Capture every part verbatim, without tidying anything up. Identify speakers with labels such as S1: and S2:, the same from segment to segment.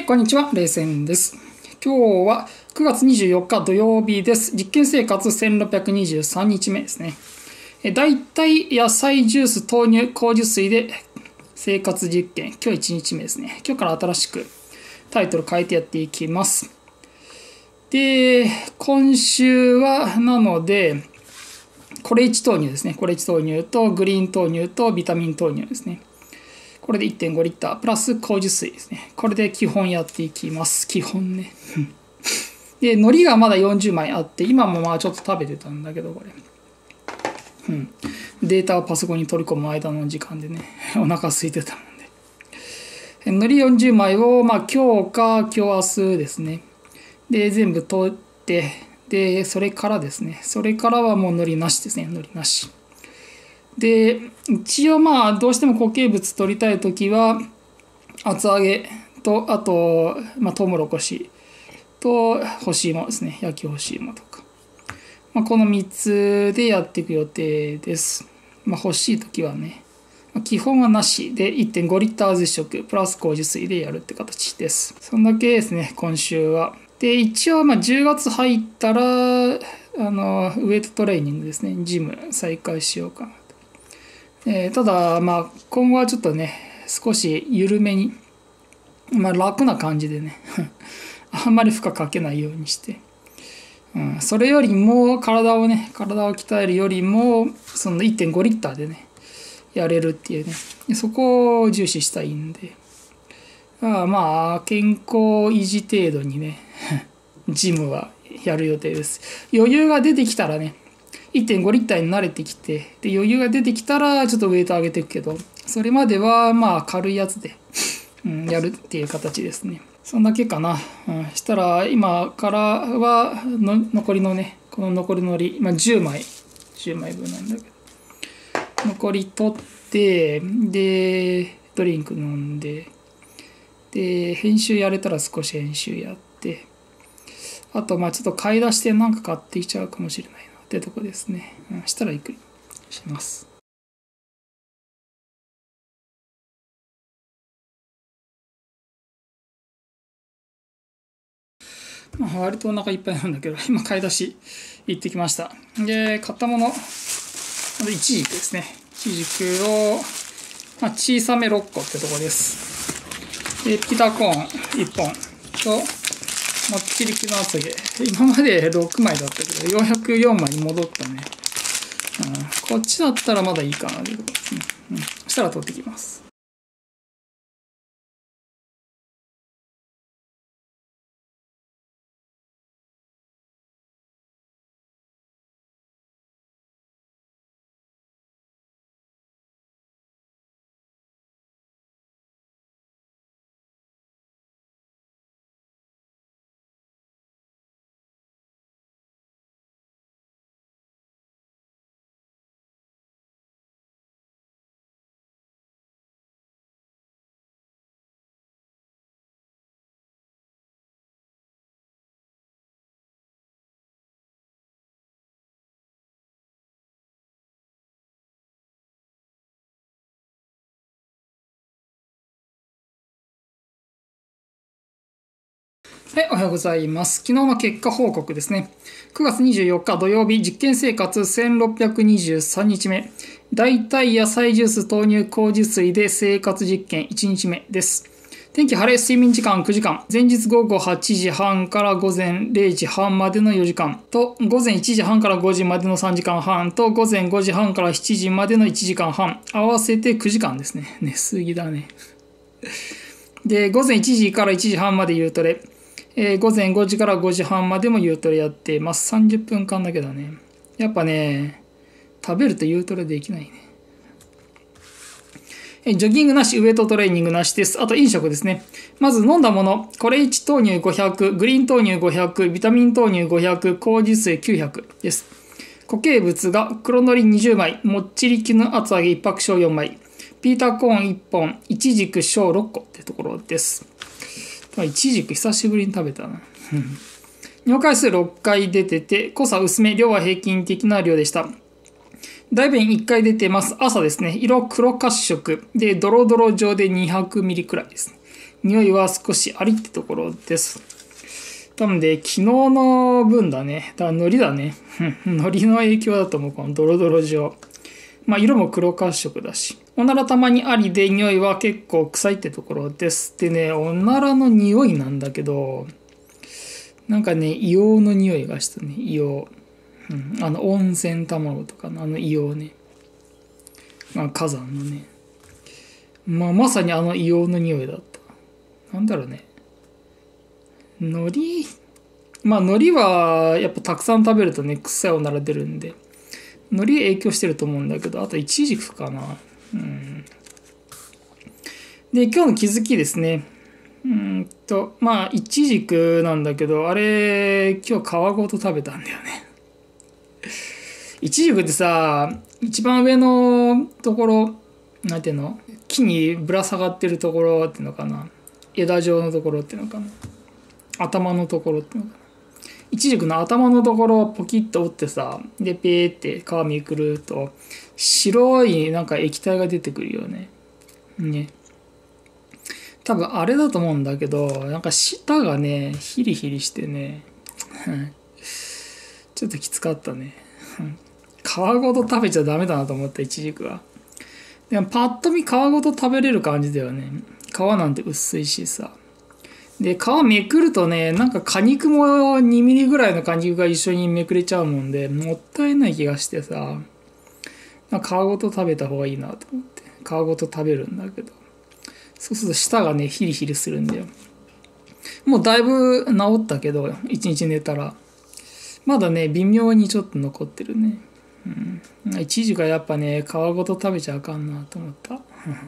S1: はい、こんにちは。冷戦です。今日はくがつにじゅうよっか土曜日です。実験生活せんろっぴゃくにじゅうさんにちめですね。だいたい野菜ジュース豆乳麹水で生活実験。今日いちにちめですね。今日から新しくタイトル変えてやっていきます。で、今週はなので、コレイチ豆乳ですね。コレイチ豆乳とグリーン豆乳とビタミン豆乳ですね。これで いってんごリッタープラス麹水ですね。これで基本やっていきます。基本ね。で、海苔がまだよんじゅうまいあって、今もまあちょっと食べてたんだけど、これ。うん。データをパソコンに取り込む間の時間でね、お腹空いてたもんで。海苔よんじゅうまいを、まあ今日か今日明日ですね。で、全部取って、で、それからですね。それからはもう海苔なしですね。海苔なし。で、一応まあどうしても固形物取りたいときは厚揚げとあと、まあ、トウモロコシと干し芋ですね。焼き干し芋とか、まあ、このみっつでやっていく予定です。まあ、欲しいときはね、まあ、基本はなしで いってんごリッター絶食プラス麹水でやるって形です。そんだけですね、今週は。で、一応まあじゅうがつ入ったらあのウエイトトレーニングですね、ジム再開しようかな。えー、ただ、まあ、今後はちょっとね、少し緩めに、まあ、楽な感じでね、あんまり負荷かけないようにして、うん、それよりも、体をね、体を鍛えるよりも、その いってんごリッターでね、やれるっていうね、そこを重視したいんで、あまあ、健康維持程度にね、ジムはやる予定です。余裕が出てきたらね、いってんごリッターに慣れてきて、で余裕が出てきたらちょっとウエイト上げていくけど、それまではまあ軽いやつで、うん、やるっていう形ですね。そんだけかな。うん、したら今からはの残りのね、この残りのり、まあ、じゅうまい、じゅうまいぶんなんだけど、残り取って、で、ドリンク飲んで、で、編集やれたら少し編集やって、あとまあちょっと買い出してなんか買ってきちゃうかもしれないなってとこですね。うん、したらゆっくりします。まあ、割とお腹いっぱいなんだけど、今買い出し行ってきました。で、買ったもの、イチジクですね。イチジクを、まあ、小さめろっこってとこです。で、ピーターコーンいっぽんと、もっちりきの厚揚げ。今までろくまいだったけど、ようやくよんまいに戻ったね。うん、こっちだったらまだいいかなということですね。うん、そしたら取ってきます。はい、おはようございます。昨日の結果報告ですね。くがつにじゅうよっか土曜日、実験生活せんろっぴゃくにじゅうさんにちめ。だいたい野菜ジュース豆乳麹水で生活実験いちにちめです。天気晴れ、睡眠時間くじかん。前日午後はちじはんから午前れいじはんまでのよじかんと、午前いちじはんからごじまでのさんじかんはんと、午前ごじはんからしちじまでのいちじかんはん。合わせてくじかんですね。寝すぎだね。で、午前いちじからいちじはんまで夕トレ。えー、午前ごじからごじはんまでも夕トレやってます。さんじゅっぷんかんだけだね。やっぱね、食べると夕トレできないね。えー、ジョギングなし、ウエイトトレーニングなしです。あと飲食ですね。まず飲んだもの、コレイチ豆乳ごひゃく、グリーン豆乳ごひゃく、ビタミン豆乳ごひゃく、麹水きゅうひゃくです。固形物が黒海苔にじゅうまい、もっちりきの厚揚げいっぱく小よんまい、ピーターコーンいっぽん、いちじく小ろっこってところです。いちじく久しぶりに食べたな。尿回数ろっかい出てて、濃さ薄め、量は平均的な量でした。大便いっかい出てます。朝ですね。色黒褐色で、ドロドロ状でにひゃくミリくらいです。 匂いは少しありってところです。多分で、昨日の分だね。だから海苔だね。海苔の影響だと思う、このドロドロ状。まあ、色も黒褐色だし。おならたまにありで、匂いは結構臭いってところです。でね、おならの匂いなんだけど、なんかね、硫黄の匂いがしたね、硫黄。うん、あの、温泉卵とかのあの硫黄ね。まあ、火山のね。まあ、まさにあの硫黄の匂いだった。なんだろうね。海苔、まあ、海苔はやっぱたくさん食べるとね、臭いおなら出るんで。海苔影響してると思うんだけど、あとイチジクかな。うん。で、今日の気づきですね。うんと、まあ、イチジクなんだけど、あれ、今日皮ごと食べたんだよね。イチジクってさ、一番上のところ、なんていうの？木にぶら下がってるところっていうのかな。枝状のところっていうのかな。頭のところっていうのかな。イチジクの頭のところをポキッと折ってさ、で、ペーって皮めくると、白いなんか液体が出てくるよね。ね。多分あれだと思うんだけど、なんか舌がね、ヒリヒリしてね、ちょっときつかったね。皮ごと食べちゃダメだなと思った、イチジクは。でもパッと見皮ごと食べれる感じだよね。皮なんて薄いしさ。で、皮めくるとね、なんか果肉もにミリぐらいの果肉が一緒にめくれちゃうもんで、もったいない気がしてさ、皮ごと食べた方がいいなと思って、皮ごと食べるんだけど。そうすると舌がね、ヒリヒリするんだよ。もうだいぶ治ったけど、一日寝たら。まだね、微妙にちょっと残ってるね。うん。イチジクはやっぱね、皮ごと食べちゃあかんなと思った。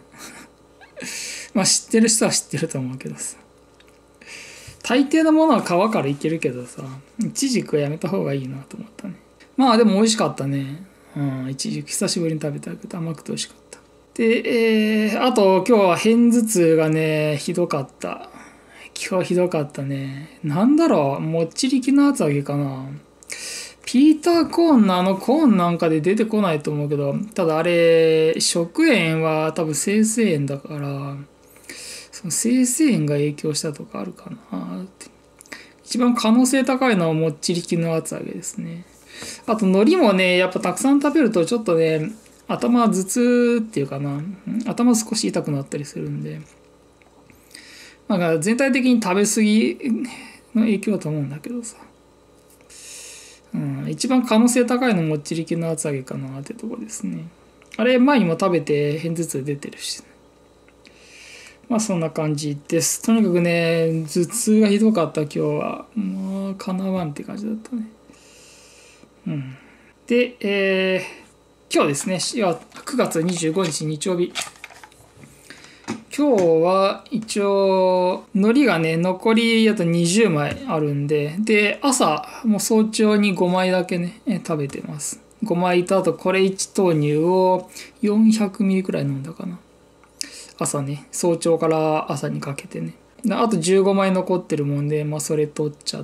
S1: まあ知ってる人は知ってると思うけどさ。大抵のものは皮からいけるけどさ、イチジクはやめた方がいいなと思ったね。まあでも美味しかったね。うん、イチジク久しぶりに食べたけど甘くて美味しかった。で、えー、あと今日は片頭痛がね、ひどかった。今日ひどかったね。なんだろう、もっちりきの厚揚げかな。ピーターコーンのあのコーンなんかで出てこないと思うけど、ただあれ、食塩は多分生成塩だから、その生成塩が影響したとかあるかなって。一番可能性高いのはもっちりきの厚揚げですね。あと海苔もね、やっぱたくさん食べるとちょっとね、頭頭痛っていうかな、頭少し痛くなったりするんで、まあ全体的に食べ過ぎの影響だと思うんだけどさ。うん、一番可能性高いのもっちりきの厚揚げかなってとこですね。あれ前にも食べて片頭痛出てるし、ね、まあそんな感じです。とにかくね、頭痛がひどかった今日は。まあかなわんって感じだったね。うん。で、えー、今日ですね、くがつにじゅうごにち日曜日。今日は一応海苔がね残りあとにじゅうまいあるんで、で朝もう早朝にごまいだけね食べてます。ごまいとあとこれいち豆乳をよんひゃくミリくらい飲んだかな。朝ね、早朝から朝にかけてね。であとじゅうごまい残ってるもんで、まあそれ取っちゃって、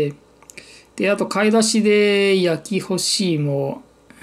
S1: であと買い出しで焼き干し芋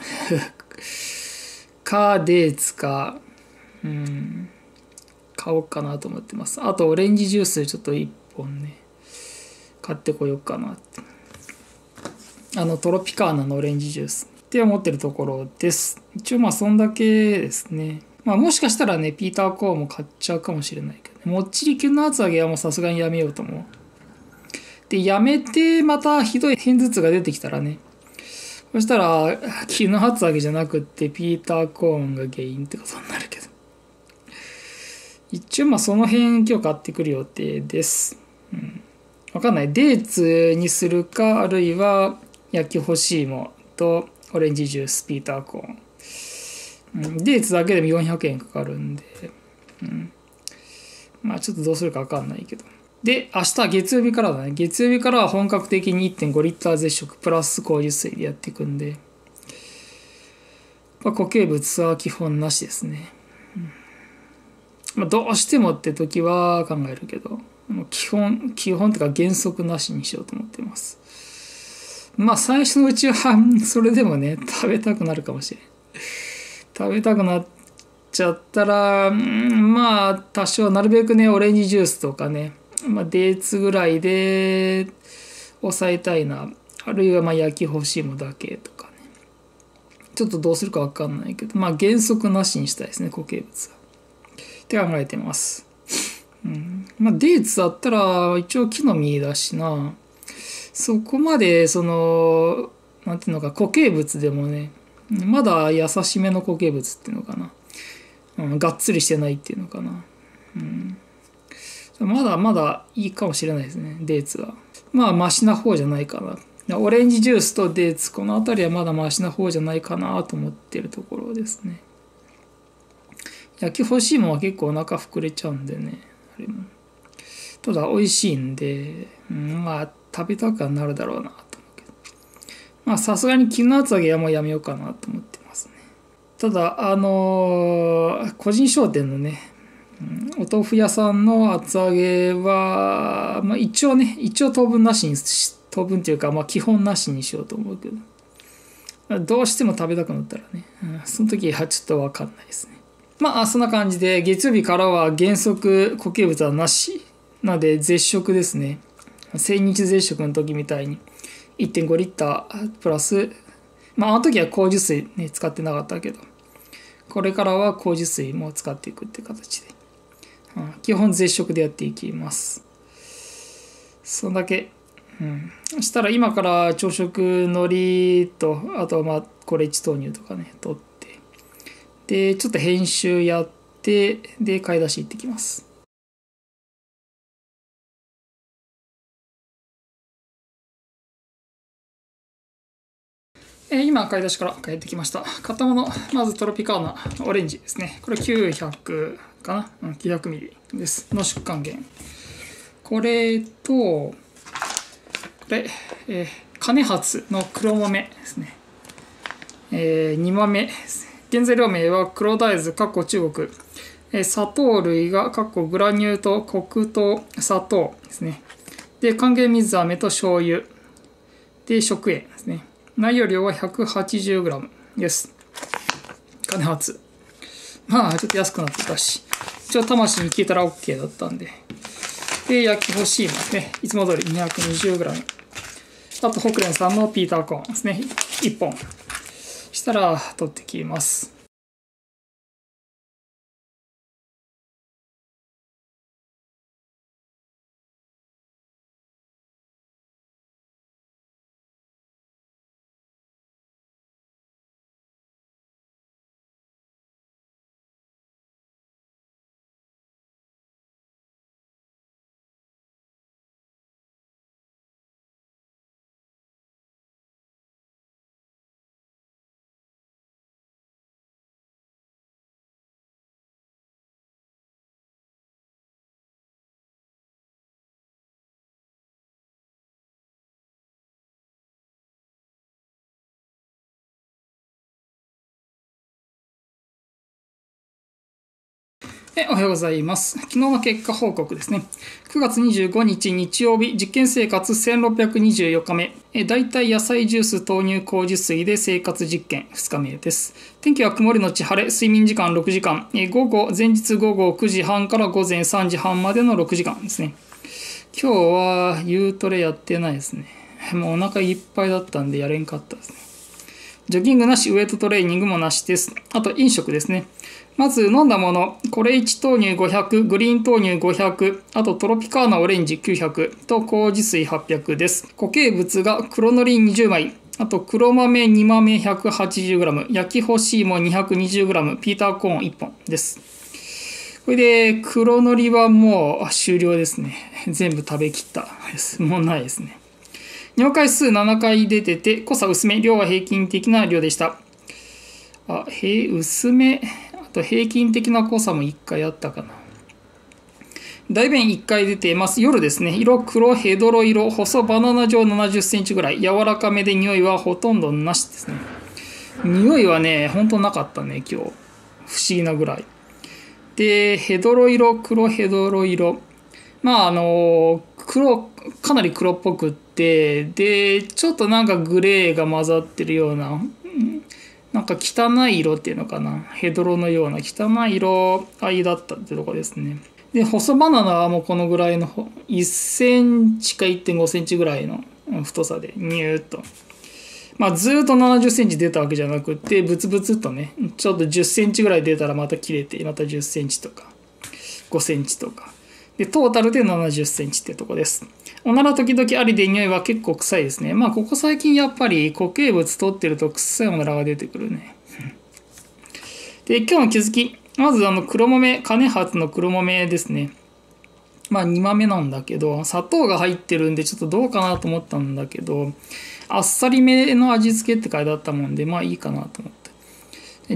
S1: かデーツか、うん買おうかなと思ってます。あとオレンジジュースちょっといっぽんね買ってこようかなって、あのトロピカーナのオレンジジュースって思ってるところです。一応まあそんだけですね。まあもしかしたらねピーターコーンも買っちゃうかもしれないけど、ね、もっちりきの厚揚げはもうさすがにやめようと思う。でやめてまたひどい片頭痛が出てきたらね、そしたらきの厚揚げじゃなくってピーターコーンが原因ってことになるけど、一応まあその辺今日買ってくる予定です。うん。わかんない。デーツにするか、あるいは焼き干し芋とオレンジジュース、ピーターコーン。うん、デーツだけでもよんひゃくえんかかるんで、うん。まあちょっとどうするかわかんないけど。で、明日月曜日からだね。月曜日からは本格的に いってんごリッター絶食プラス麹水でやっていくんで、まあ、固形物は基本なしですね。まあ、どうしてもって時は考えるけど、基本、基本っていうか原則なしにしようと思ってます。まあ最初のうちはそれでもね、食べたくなるかもしれん。食べたくなっちゃったら、うん、 まあ多少なるべくねオレンジジュースとかね、まあ、デーツぐらいで抑えたいな。あるいはまあ焼き干し芋だけとかね。ちょっとどうするか分かんないけど、まあ原則なしにしたいですね、固形物は。って考えてます。うん、まあデーツだったら一応木の実だしな。そこまでそのなんていうのか固形物でもね、まだ優しめの固形物っていうのかな。うん、がっつりしてないっていうのかな。うん、まだまだいいかもしれないですね、デーツは。まあマシな方じゃないかな。オレンジジュースとデーツ、この辺りはまだマシな方じゃないかなと思ってるところですね。焼き干し芋は結構お腹膨れちゃうんでね。あれもただ美味しいんで、うん、まあ食べたくはなるだろうなと思うけど。まあさすがに絹厚揚げはもうやめようかなと思ってますね。ただ、あのー、個人商店のね、うん、お豆腐屋さんの厚揚げは、まあ一応ね、一応当分なしにして、当分っていうか、まあ、基本なしにしようと思うけど、どうしても食べたくなったらね、うん、その時はちょっと分かんないですね。まあそんな感じで月曜日からは原則固形物はなしなので絶食ですね。千日絶食の時みたいに いってんごリッタープラス、まああの時は麹水ね使ってなかったけど、これからは麹水も使っていくって形で、うん、基本絶食でやっていきます。そんだけ。うん、そしたら今から朝食海苔とあとまあこれいち豆乳とかね取ってでちょっと編集やってで買い出し行ってきます。えー、今買い出しから帰ってきました。買ったものまずトロピカーナオレンジですね。これきゅうひゃくかな、うん、きゅうひゃくミリですの出荷源。これとこれ、えー、金発の黒豆ですね。えー、に豆ですね。原材料名は黒大豆、かっこ中国。えー、砂糖類が、かっこグラニュー糖、黒糖、砂糖ですね。で、還元水飴と醤油。で、食塩ですね。内容量は ひゃくはちじゅうグラム です。金発。まあ、ちょっと安くなってたし、一応魂に聞いたら OK だったんで。で、焼き干し芋ですね。いつも通り にひゃくにじゅうグラム。あと、ホクレンさんのピーターコーンですね。いっぽん。したら、取ってきます。えおはようございます。昨日の結果報告ですね。くがつにじゅうごにち日曜日、実験生活せんろっぴゃくにじゅうよっかめ。え大体野菜ジュース豆乳麹水で生活実験ふつかめです。天気は曇りのち晴れ、睡眠時間ろくじかん。え午後、前日午後くじはんから午前さんじはんまでのろくじかんですね。今日は夕トレやってないですね。もうお腹いっぱいだったんでやれんかったですね。ジョギングなし、ウエイトトレーニングもなしです。あと飲食ですね。まず飲んだもの、これいち豆乳ごひゃく、グリーン豆乳ごひゃく、あとトロピカーナオレンジきゅうひゃくと麹水はっぴゃくです。固形物が黒のりにじゅうまい、あと黒豆に豆 ひゃくはちじゅうグラム、焼き干し芋 にひゃくにじゅうグラム、ピーターコーンいっぽんです。これで黒のりはもう終了ですね。全部食べきったです。もうないですね。尿回数ななかい出てて、濃さ薄め、量は平均的な量でした。あ、へ薄め、あと平均的な濃さもいっかいあったかな。大便いっかい出ています。夜ですね。色黒、ヘドロ色、細バナナ状ななじゅっセンチぐらい。柔らかめで匂いはほとんどなしですね。匂いはね、ほんとなかったね、今日。不思議なぐらい。で、ヘドロ色、黒ヘドロ色。まあ、あの、黒、かなり黒っぽくって、で、ちょっとなんかグレーが混ざってるような、 なんか汚い色っていうのかな。ヘドロのような汚い色合いだったってとこですね。で、細バナナはもうこのぐらいのいっセンチかいってんごセンチぐらいの太さでニューッと。まあずーっとななじゅっセンチ出たわけじゃなくて、ブツブツっとね、ちょっとじゅっセンチぐらい出たらまた切れて、またじゅっセンチとかごセンチとか。で、トータルでななじゅっセンチってとこです。おなら時々ありで匂いは結構臭いですね。まあここ最近やっぱり固形物取ってると臭いおならが出てくるね。で、今日の気づき。まずあの黒豆、金発の黒豆ですね。まあに豆なんだけど、砂糖が入ってるんでちょっとどうかなと思ったんだけど、あっさりめの味付けって書いてあったもんで、まあいいかなと思って。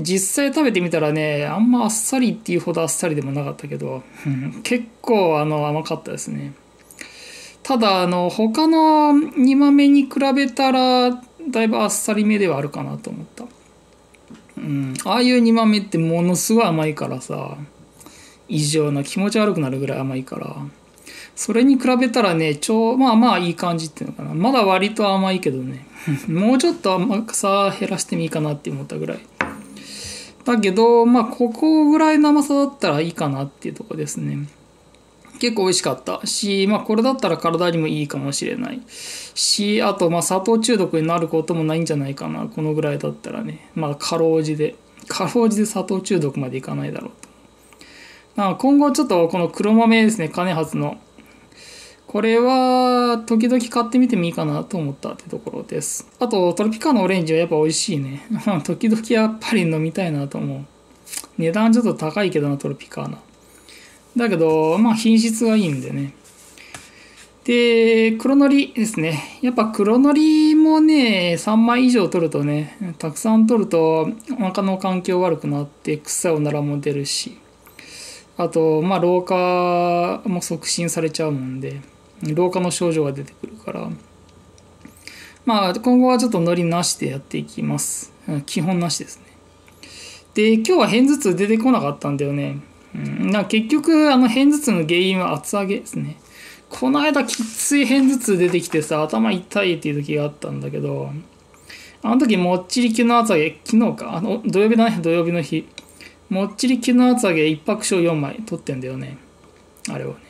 S1: 実際食べてみたらね、あんまあっさりっていうほどあっさりでもなかったけど、結構あの甘かったですね。ただ、あの、他のに豆に比べたら、だいぶあっさりめではあるかなと思った。うん、ああいうに豆ってものすごい甘いからさ、異常な気持ち悪くなるぐらい甘いから、それに比べたらね、超、まあまあいい感じっていうのかな。まだ割と甘いけどね、もうちょっと甘さ減らしてもいいかなって思ったぐらい。だけど、まあここぐらいの甘さだったらいいかなっていうとこですね。結構美味しかったし、まあこれだったら体にもいいかもしれないし、あとまあ砂糖中毒になることもないんじゃないかな、このぐらいだったらね。まあかろうじで、かろうじで砂糖中毒までいかないだろうと。まあ今後ちょっとこの黒豆ですね、金発の。これは時々買ってみてもいいかなと思ったってところです。あとトロピカのオレンジはやっぱ美味しいね。時々やっぱり飲みたいなと思う。値段ちょっと高いけどな、トロピカーナ。だけど、まあ品質がいいんでね。で、黒のりですね。やっぱ黒のりもね、さんまい以上取るとね、たくさん取るとお腹の環境悪くなって臭いおならも出るし、あと、まあ老化も促進されちゃうもんで、老化の症状が出てくるから、まあ今後はちょっとのりなしでやっていきます。基本なしですね。で、今日は片頭痛出てこなかったんだよね。うん、な結局あの片頭痛の原因は厚揚げですね。この間きつい片頭痛出てきてさ、頭痛いっていう時があったんだけど、あの時もっちりきの厚揚げ、昨日か、あの土曜日だね、土曜日の日、もっちりきの厚揚げ一泊小よんまい取ってんだよね、あれはね。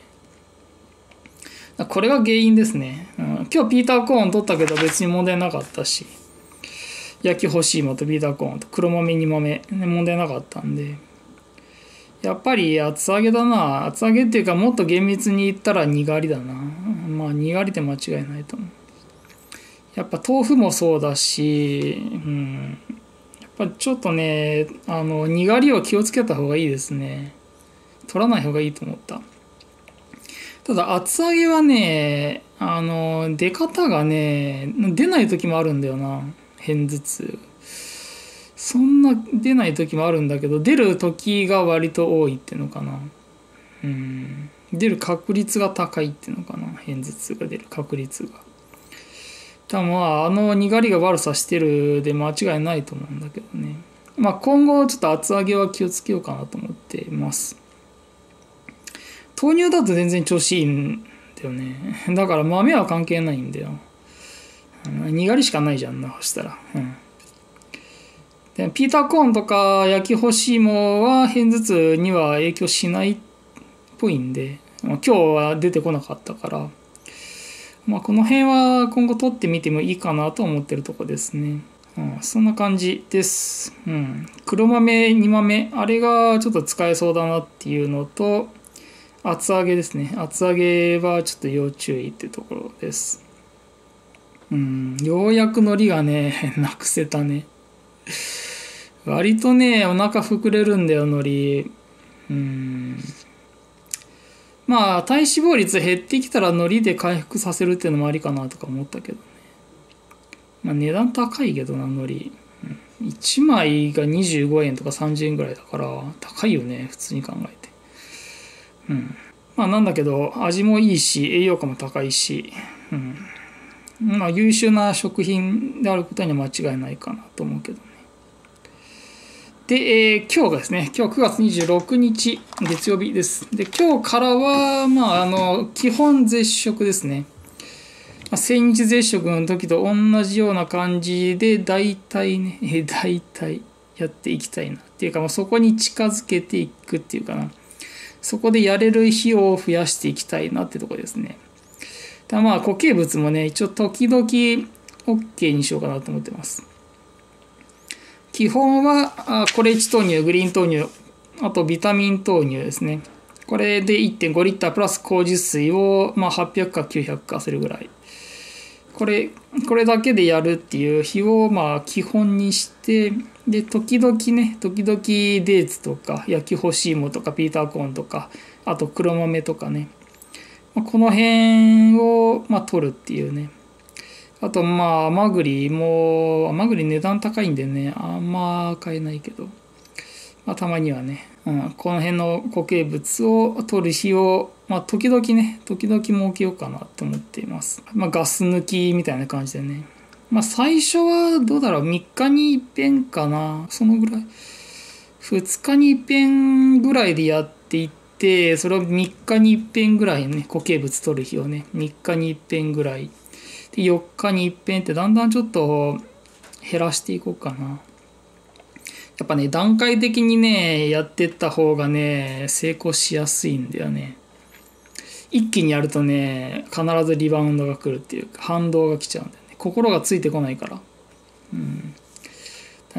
S1: これが原因ですね、うん、今日ピーターコーン取ったけど別に問題なかったし、焼き干し芋とピーターコーンと黒豆に豆、ね、問題なかったんで、やっぱり厚揚げだな。厚揚げっていうかもっと厳密に言ったらにがりだな。まあにがりで間違いないと思う。やっぱ豆腐もそうだし、うん、やっぱちょっとね、あのにがりを気をつけた方がいいですね。取らない方がいいと思った。ただ厚揚げはね、あの出方がね、出ない時もあるんだよな。片頭痛。そんな出ない時もあるんだけど、出る時が割と多いっていうのかな。うん。出る確率が高いっていうのかな。片頭痛が出る確率が。多分まあ、あのにがりが悪さしてるで間違いないと思うんだけどね。まあ今後ちょっと厚揚げは気をつけようかなと思っています。豆乳だと全然調子いいんだよね。だから豆は関係ないんだよ。にがりしかないじゃんな、そしたら。うん。でピーターコーンとか焼き干し芋は片頭痛には影響しないっぽいんで、今日は出てこなかったから、まあ、この辺は今後取ってみてもいいかなと思ってるとこですね。うん、そんな感じです。うん、黒豆に豆あれがちょっと使えそうだなっていうのと、厚揚げですね。厚揚げはちょっと要注意ってところです。うん、ようやく海苔がねなくせたね。割とねお腹膨れるんだよ海苔。うんまあ体脂肪率減ってきたら海苔で回復させるっていうのもありかなとか思ったけどね。まあ値段高いけどな海苔、うん、いちまいがにじゅうごえんとかさんじゅうえんぐらいだから高いよね普通に考えて。うんまあなんだけど味もいいし栄養価も高いし、うんまあ優秀な食品であることには間違いないかなと思うけどね。で、えー、今日がですね、今日くがつにじゅうろくにち月曜日です。で、今日からは、まあ、あの、基本絶食ですね。 千日絶食の時と同じような感じで、大体ね、え大体やっていきたいな。っていうか、もうそこに近づけていくっていうかな。そこでやれる日を増やしていきたいなってとこですね。だまあ固形物もね、一応時々 OK にしようかなと思ってます。基本はコレチ豆乳、グリーン豆乳、あとビタミン豆乳ですね。これで いってんごリッタープラス麹水をまあはっぴゃくかきゅうひゃくかするぐらい。これ、これだけでやるっていう日をまあ基本にして、で、時々ね、時々デーツとか焼き干し芋とかピーターコーンとか、あと黒豆とかね。この辺をまあ取るっていうね。あとまあ甘栗も、甘栗値段高いんでね、あんま買えないけど、まあたまにはね、うん、この辺の固形物を取る日を、まあ時々ね、時々設けようかなと思っています。まあガス抜きみたいな感じでね。まあ最初はどうだろう、みっかに一遍かな、そのぐらい。ふつかに一遍ぐらいでやっていって、それをみっかに一遍ぐらいね、固形物取る日をね、みっかに一遍ぐらい。で、よっかに一遍ってだんだんちょっと減らしていこうかな。やっぱね、段階的にね、やってった方がね、成功しやすいんだよね。一気にやるとね、必ずリバウンドが来るっていうか、反動が来ちゃうんだよね。心がついてこないから。うん。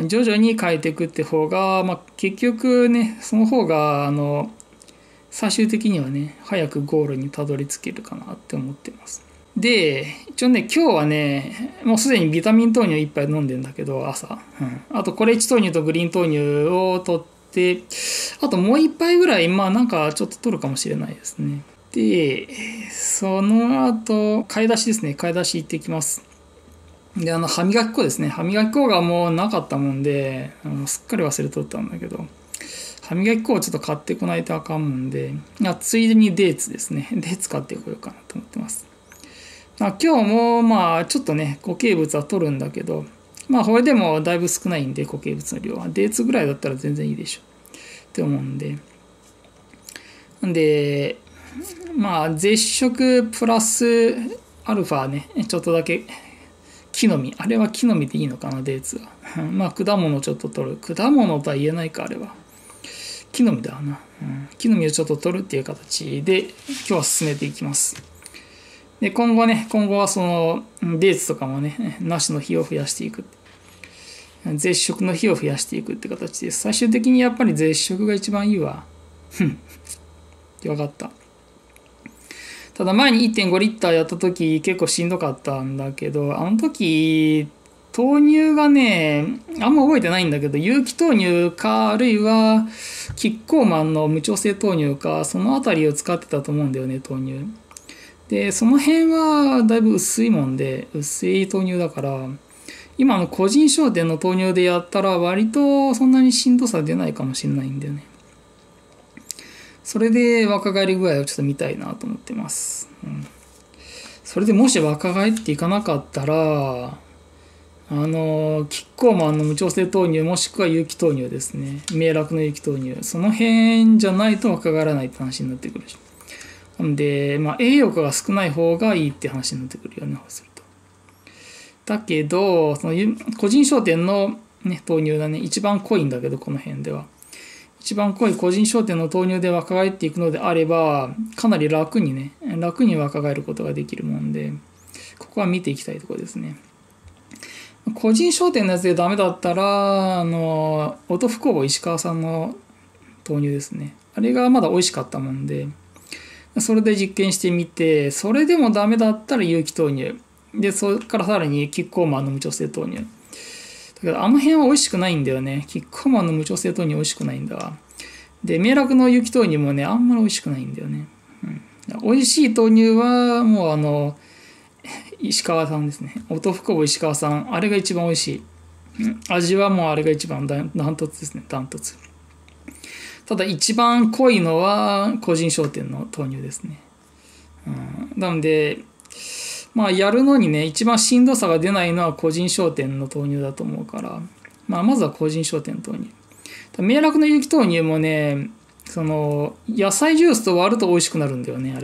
S1: 徐々に変えていくって方が、まあ、結局ね、その方が、あの、最終的にはね、早くゴールにたどり着けるかなって思ってます。で、一応ね、今日はね、もうすでにビタミン豆乳いっぱい飲んでんだけど、朝。うん、あと、コレチ豆乳とグリーン豆乳を取って、あともう一杯ぐらい、まあなんかちょっと取るかもしれないですね。で、その後、買い出しですね。買い出し行ってきます。で、あの、歯磨き粉ですね。歯磨き粉がもうなかったもんで、あのすっかり忘れとったんだけど、歯磨き粉をちょっと買ってこないとあかんもんで、あついでにデーツですね。デーツ買ってこようかなと思ってます。あ今日もまあちょっとね、固形物は取るんだけど、まあこれでもだいぶ少ないんで、固形物の量は。デーツぐらいだったら全然いいでしょ。って思うんで。んで、まあ絶食プラスアルファね、ちょっとだけ木の実。あれは木の実でいいのかな、デーツは。まあ果物ちょっと取る。果物とは言えないか、あれは。木の実だな。うん、木の実をちょっと取るっていう形で今日は進めていきます。で、今後ね、今後はそのデーツとかもね、なしの日を増やしていく。絶食の日を増やしていくって形です。最終的にやっぱり絶食が一番いいわ。ふん。分かった。ただ前に いってんごリッターやった時結構しんどかったんだけど、あの時、豆乳がね、あんま覚えてないんだけど、有機豆乳か、あるいはキッコーマンの無調整豆乳か、そのあたりを使ってたと思うんだよね、豆乳。で、その辺はだいぶ薄いもんで、薄い豆乳だから、今の個人商店の豆乳でやったら割とそんなにしんどさ出ないかもしれないんだよね。それで若返り具合をちょっと見たいなと思ってます。うん、それでもし若返っていかなかったら、あの、キッコーマンの無調整豆乳もしくは有機豆乳ですね。明楽の有機豆乳。その辺じゃないと若返らないって話になってくるし。なんで、まあ、栄養価が少ない方がいいって話になってくるよね、そうすると。だけど、その個人商店の、ね、豆乳がね、一番濃いんだけど、この辺では。一番濃い個人商店の豆乳で若返っていくのであれば、かなり楽にね、楽に若返ることができるもんで、ここは見ていきたいところですね。個人商店のやつでダメだったら、あの、音不工房石川さんの豆乳ですね。あれがまだ美味しかったもんで、それで実験してみて、それでもダメだったら有機豆乳。で、それからさらにキッコーマンの無調整豆乳。だけど、あの辺は美味しくないんだよね。キッコーマンの無調整豆乳美味しくないんだわ。で、明楽の有機豆乳もね、あんまり美味しくないんだよね。うん、美味しい豆乳は、もうあの、石川さんですね。音不工房石川さん。あれが一番美味しい。うん、味はもうあれが一番ダントツですね。ダントツ。ただ一番濃いのは個人商店の豆乳ですね。うん、なので、まあやるのにね、一番しんどさが出ないのは個人商店の豆乳だと思うから、まあまずは個人商店豆乳。明楽の有機豆乳もね、その野菜ジュースと割ると美味しくなるんだよね、あれ。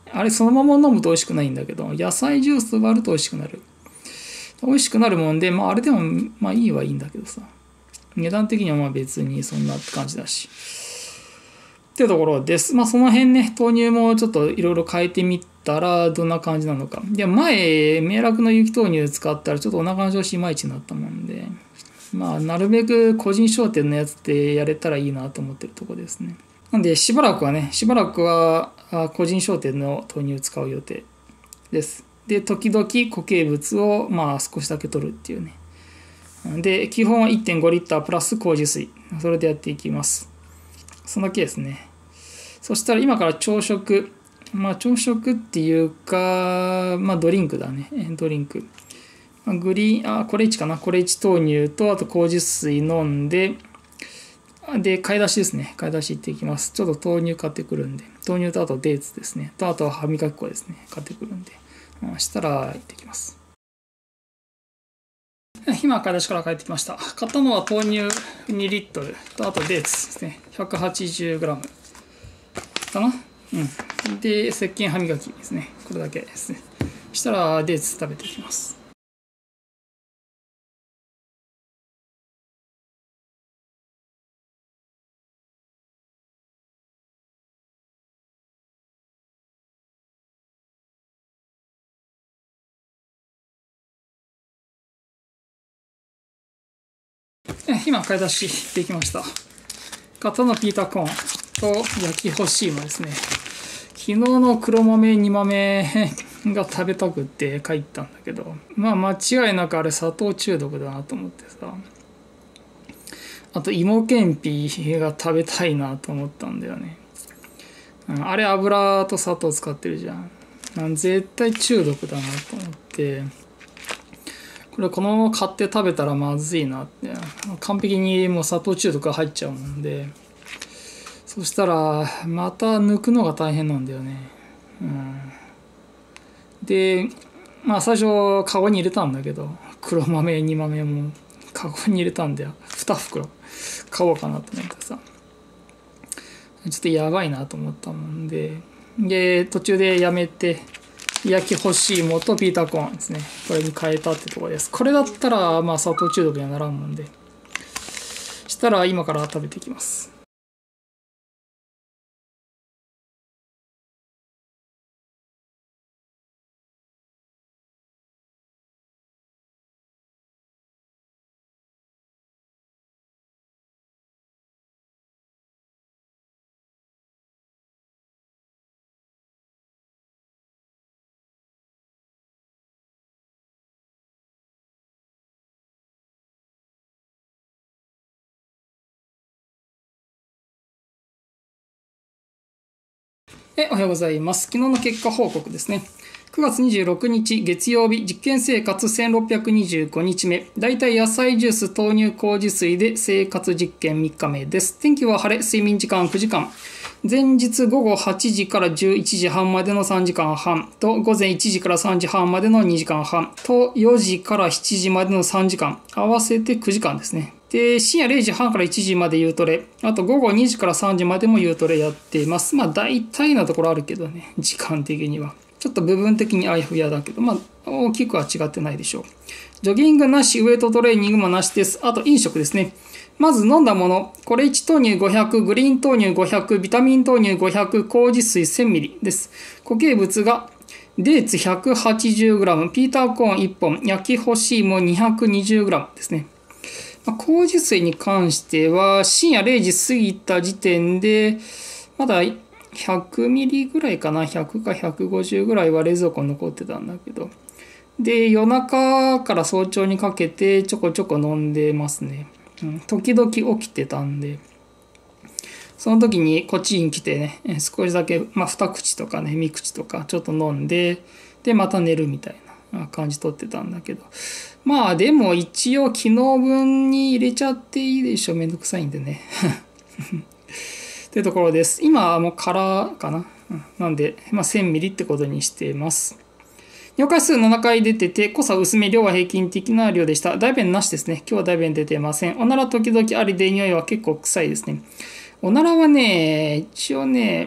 S1: あれそのまま飲むと美味しくないんだけど、野菜ジュース割ると美味しくなる。美味しくなるもんで、まああれでも、まあいいはいいんだけどさ。値段的にはまあ別にそんなって感じだし。っていうところです。まあその辺ね、豆乳もちょっといろいろ変えてみたらどんな感じなのか。で、前、明楽の有機豆乳使ったらちょっとお腹の調子いまいちになったもんで、まあなるべく個人商店のやつってやれたらいいなと思ってるところですね。なんでしばらくはね、しばらくは個人商店の豆乳を使う予定です。で、時々固形物をまあ少しだけ取るっていうね。で、基本は いってんごリッタープラス麹水。それでやっていきます。そんだけですね。そしたら今から朝食。まあ朝食っていうか、まあドリンクだね。ドリンク。グリーン、あ、これいちかな。これいち豆乳と、あと麹水飲んで、で、買い出しですね。買い出し行っていきます。ちょっと豆乳買ってくるんで。豆乳とあとデーツですね。と、あと歯磨き粉ですね。買ってくるんで。そしたら行ってきます。今、買い出しから帰ってきました。買ったのは豆乳にリットルと、あとデーツですね。ひゃくはちじゅうグラム かな。うん。で、石鹸歯磨きですね。これだけですね。そしたらデーツ食べていきます。今、買い出しできました。買ったのピーターコーンと焼き干し芋ですね。昨日の黒豆煮豆が食べたくって帰ったんだけど、まあ間違いなくあれ砂糖中毒だなと思ってさ。あと芋けんぴが食べたいなと思ったんだよね。あれ油と砂糖使ってるじゃん。絶対中毒だなと思って。これこのまま買って食べたらまずいなって。完璧にもう砂糖中毒が入っちゃうもんで。そしたらまた抜くのが大変なんだよね。うん、で、まあ最初カゴに入れたんだけど、黒豆煮豆もカゴに入れたんだよ。に袋買おうかなと思ってさ。ちょっとやばいなと思ったもんで、で、途中でやめて、焼き干し芋とピーターコーンですね。これに変えたってところです。これだったら、まあ砂糖中毒にはならんもんで。したら今から食べていきます。え、おはようございます。昨日の結果報告ですね。くがつにじゅうろくにち月曜日、実験生活せんろっぴゃくにじゅうごにちめ。だいたい野菜ジュース、豆乳、麹水で生活実験みっかめです。天気は晴れ、睡眠時間くじかん。前日午後はちじからじゅういちじはんまでのさんじかんはんと、午前いちじからさんじはんまでのにじかんはんと、よじからしちじまでのさんじかん。合わせてくじかんですね。で、深夜れいじはんからいちじまで夕トレ。あと午後にじからさんじまでも夕トレやっています。まあ大体なところあるけどね、時間的には。ちょっと部分的にあやふやだけど、まあ大きくは違ってないでしょう。ジョギングなし、ウエイトトレーニングもなしです。あと飲食ですね。まず飲んだもの。これいち豆乳ごひゃく、グリーン豆乳ごひゃく、ビタミン豆乳ごひゃく、麹水 せんミリ です。固形物がデーツ ひゃくはちじゅうグラム、ピーターコーンいっぽん、焼き干し芋 にひゃくにじゅうグラム ですね。麹水に関しては深夜れいじ過ぎた時点でまだひゃくミリぐらいかな、ひゃくかひゃくごじゅうぐらいは冷蔵庫に残ってたんだけど、で夜中から早朝にかけてちょこちょこ飲んでますね、うん、時々起きてたんで、その時にこっちに来てね少しだけ、まあ、に口とかねみ口とかちょっと飲んで、でまた寝るみたいな感じ取ってたんだけど、まあでも一応昨日分に入れちゃっていいでしょ。めんどくさいんでね。っていうところです。今はもう空かな。なんで、まあ、せんミリってことにしています。尿回数ななかい出てて、濃さ薄め、量は平均的な量でした。大便なしですね。今日は大便出てません。おなら時々ありで、匂いは結構臭いですね。おならはね、一応ね、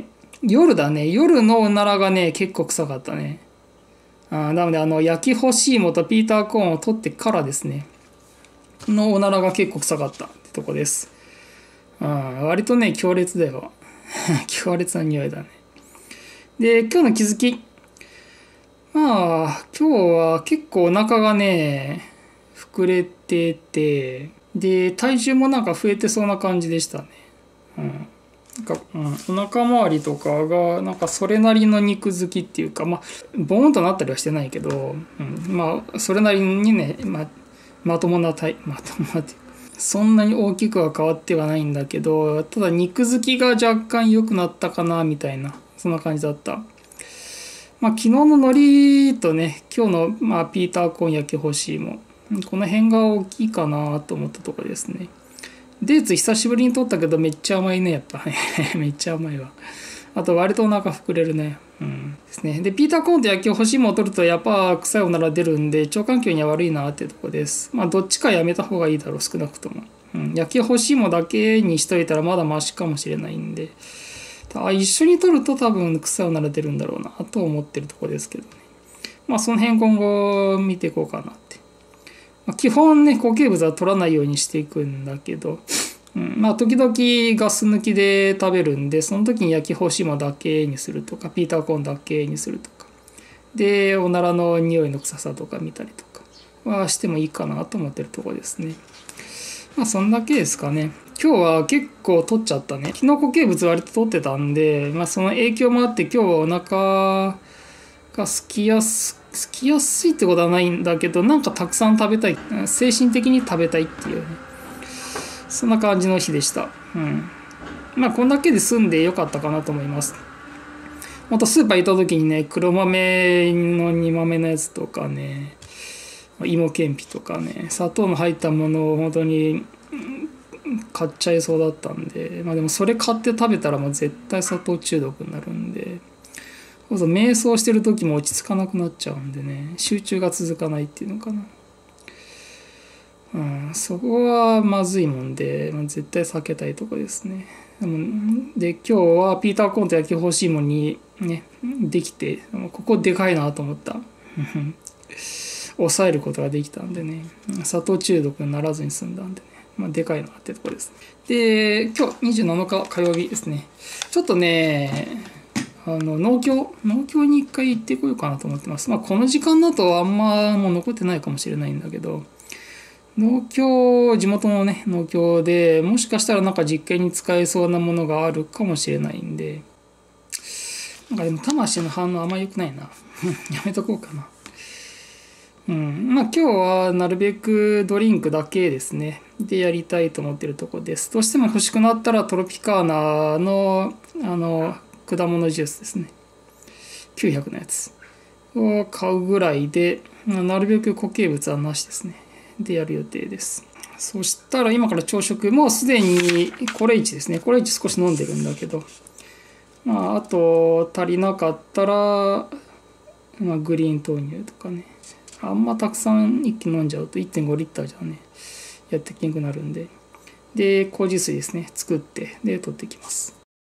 S1: 夜だね。夜のおならがね、結構臭かったね。あなので、あの、焼き干し芋とピーターコーンを取ってからですね、のおならが結構臭かったってとこです。あ割とね、強烈だよ。強烈な匂いだね。で、今日の気づき。まあ、今日は結構お腹がね、膨れてて、で、体重もなんか増えてそうな感じでしたね。うん。なんか、うん、お腹周りとかが、なんかそれなりの肉付きっていうか、まあ、ボーンとなったりはしてないけど、うん、まあ、それなりにね、ま、まともな体、まともなって、そんなに大きくは変わってはないんだけど、ただ肉付きが若干良くなったかな、みたいな、そんな感じだった。まあ、昨日の海苔とね、今日の、まあ、ピーターコーン焼き干し芋、この辺が大きいかなと思ったところですね。デーツ久しぶりに取ったけどめっちゃ甘いね、やっぱね。めっちゃ甘いわ。あと割とお腹膨れるね。うん。ですね。で、ピーターコーンと焼き干し芋を取るとやっぱ臭いおなら出るんで、腸環境には悪いなっていうとこです。まあどっちかやめた方がいいだろう、少なくとも。うん。焼き干し芋だけにしといたらまだマシかもしれないんで。あ一緒に取ると多分臭いおなら出るんだろうなと思ってるとこですけどね。まあその辺今後見ていこうかなって。まあ、基本ね、固形物は取らないようにしていくんだけど、うん、まあ時々ガス抜きで食べるんで、その時に焼き干し芋だけにするとか、ピーターコーンだけにするとか。で、おならの匂いの臭さとか見たりとかはしてもいいかなと思ってるところですね。まあそんだけですかね。今日は結構取っちゃったね。昨日固形物割と取ってたんで、まあその影響もあって今日はお腹が空きやす、空きやすいってことはないんだけど、なんかたくさん食べたい。精神的に食べたいっていうね。そんな感じの日でした。うん。まあこんだけで済んでよかったかなと思います。またスーパー行った時にね、黒豆の煮豆のやつとかね、芋けんぴとかね、砂糖の入ったものを本当に買っちゃいそうだったんで、まあでもそれ買って食べたらもう絶対砂糖中毒になるんで、そうそう瞑想してる時も落ち着かなくなっちゃうんでね、集中が続かないっていうのかな。うん、そこはまずいもんで、まあ、絶対避けたいとこですね。でもで今日はピーターコーンと焼き干し芋にねできて、ここでかいなと思った。抑えることができたんでね、砂糖中毒にならずに済んだんでね、まあ、でかいなってとこです。で今日にじゅうなのか火曜日ですね。ちょっとねあの農協農協に一回行ってこようかなと思ってます。まあこの時間だとあんまもう残ってないかもしれないんだけど、農協地元のね農協でもしかしたらなんか実験に使えそうなものがあるかもしれないんで、なんかでも魂の反応あんま良くないな。やめとこうかな。うん、まあ今日はなるべくドリンクだけですねでやりたいと思ってるとこです。どうしても欲しくなったらトロピカーナのあの果物ジュースですね、きゅうひゃくのやつを買うぐらいで、なるべく固形物はなしですねでやる予定です。そしたら今から朝食、もうすでにこれいちですね、これいち少し飲んでるんだけど、まああと足りなかったら、まあ、グリーン豆乳とかね、あんまたくさん一気に飲んじゃうと いってんごリッターじゃねやってけんくなるんで、で麹水ですね作ってで取ってきます。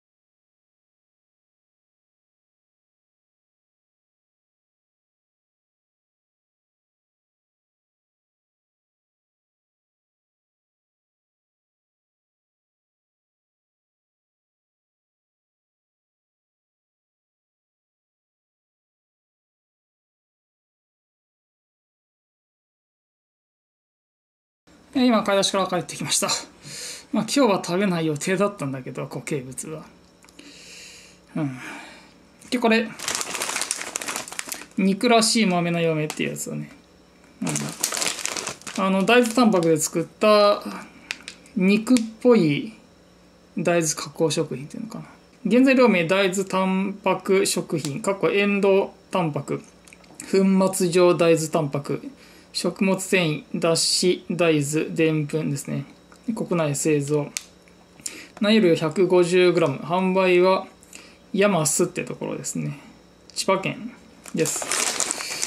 S1: 今買い出しから帰ってきました。まあ今日は食べない予定だったんだけど固形物は、うん、でこれ肉らしい豆の嫁っていうやつをね、うん、あの大豆タンパクで作った肉っぽい大豆加工食品っていうのかな。原材料名大豆タンパク食品かっこエンドタンパク、粉末状大豆タンパク、食物繊維、脱脂、大豆、でんぷんですね。国内製造。内容量 ひゃくごじゅうグラム。販売はヤマスってところですね。千葉県です。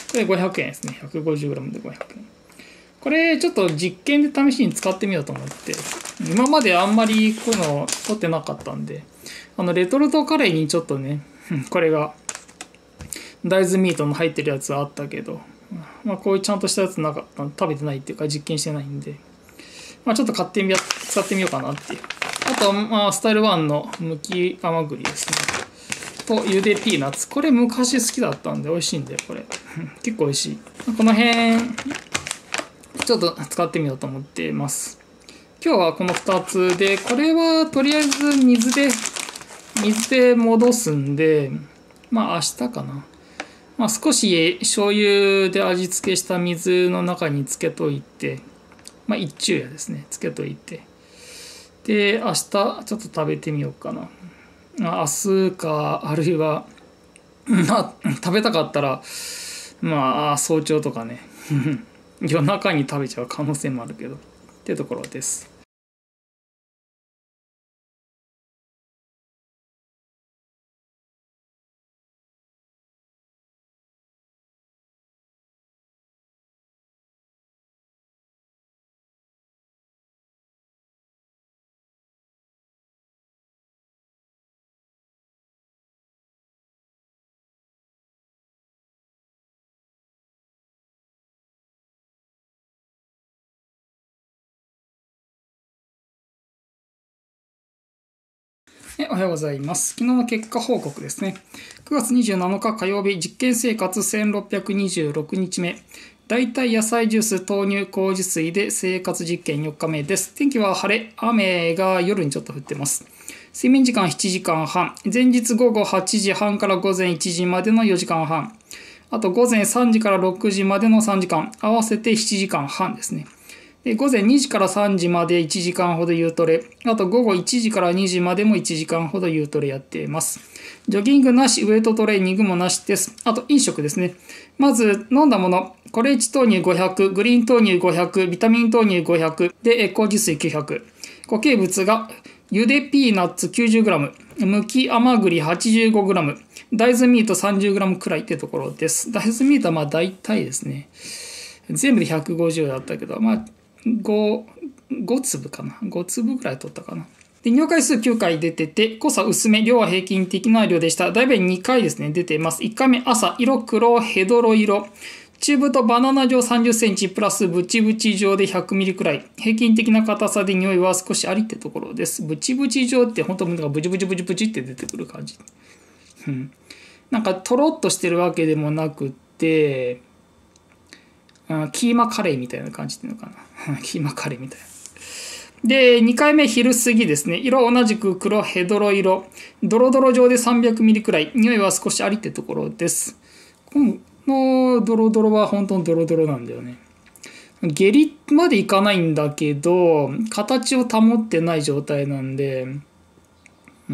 S1: これごひゃくえんですね。ひゃくごじゅうグラム でごひゃくえん。これちょっと実験で試しに使ってみようと思って。今まであんまりこういうの取ってなかったんで、 あの、レトルトカレーにちょっとね、これが、大豆ミートの入ってるやつはあったけど、まあ、こういうちゃんとしたやつなかった食べてないっていうか実験してないんで、まあ、ちょっと買ってみよう、使ってみようかなっていう。あとは、まあ、スタイルワンのむき甘栗ですね。と、ゆでピーナッツ。これ昔好きだったんで美味しいんで、これ。結構美味しい。この辺、ちょっと使ってみようと思ってます。今日はこのふたつで、これはとりあえず水で、水で戻すんで、まあ明日かな。まあ少し醤油で味付けした水の中につけといて、まあ一昼夜ですね、つけといて。で、明日ちょっと食べてみようかな。明日か、あるいは、まあ食べたかったら、まあ早朝とかね、夜中に食べちゃう可能性もあるけど、っていうところです。おはようございます。昨日の結果報告ですね。くがつにじゅうなのか火曜日、実験生活せんろっぴゃくにじゅうろくにちめ。代替野菜ジュース、豆乳、麹水で生活実験よっかめです。天気は晴れ、雨が夜にちょっと降ってます。睡眠時間しちじかんはん。前日午後はちじはんから午前いちじまでのよじかんはん。あと午前さんじからろくじまでのさんじかん。合わせてしちじかんはんですね。で午前にじからさんじまでいちじかんほど夕トレ。あと午後いちじからにじまでもいちじかんほど夕トレやっています。ジョギングなし、ウエイトトレーニングもなしです。あと飲食ですね。まず飲んだもの。コレーチ豆乳ごひゃく、グリーン豆乳ごひゃく、ビタミン豆乳ごひゃく、で、麹水きゅうひゃく。固形物が、ゆでピーナッツ きゅうじゅうグラム、むき甘栗 はちじゅうごグラム、大豆ミート さんじゅうグラム くらいってところです。大豆ミートはまあ大体ですね。全部でひゃくごじゅうだったけど、まあ、5、ご粒かな。ご粒ぐらい取ったかな。で、尿回数きゅうかい出てて、濃さ薄め、量は平均的な量でした。だいぶにかいですね、出ています。いっかいめ朝、色黒、ヘドロ色。中太バナナ状さんじゅっセンチプラスブチブチ状でひゃくミリくらい。平均的な硬さで匂いは少しありってところです。ブチブチ状って本当にブチブチブチブチって出てくる感じ。うん。なんかとろっとしてるわけでもなくって、キーマカレーみたいな感じっていうのかな。キーマカレーみたいな。で、にかいめ昼過ぎですね。色同じく黒ヘドロ色。ドロドロ状で さんびゃくミリ くらい。匂いは少しありってところです。このドロドロは本当にドロドロなんだよね。下痢までいかないんだけど、形を保ってない状態なんで、うん。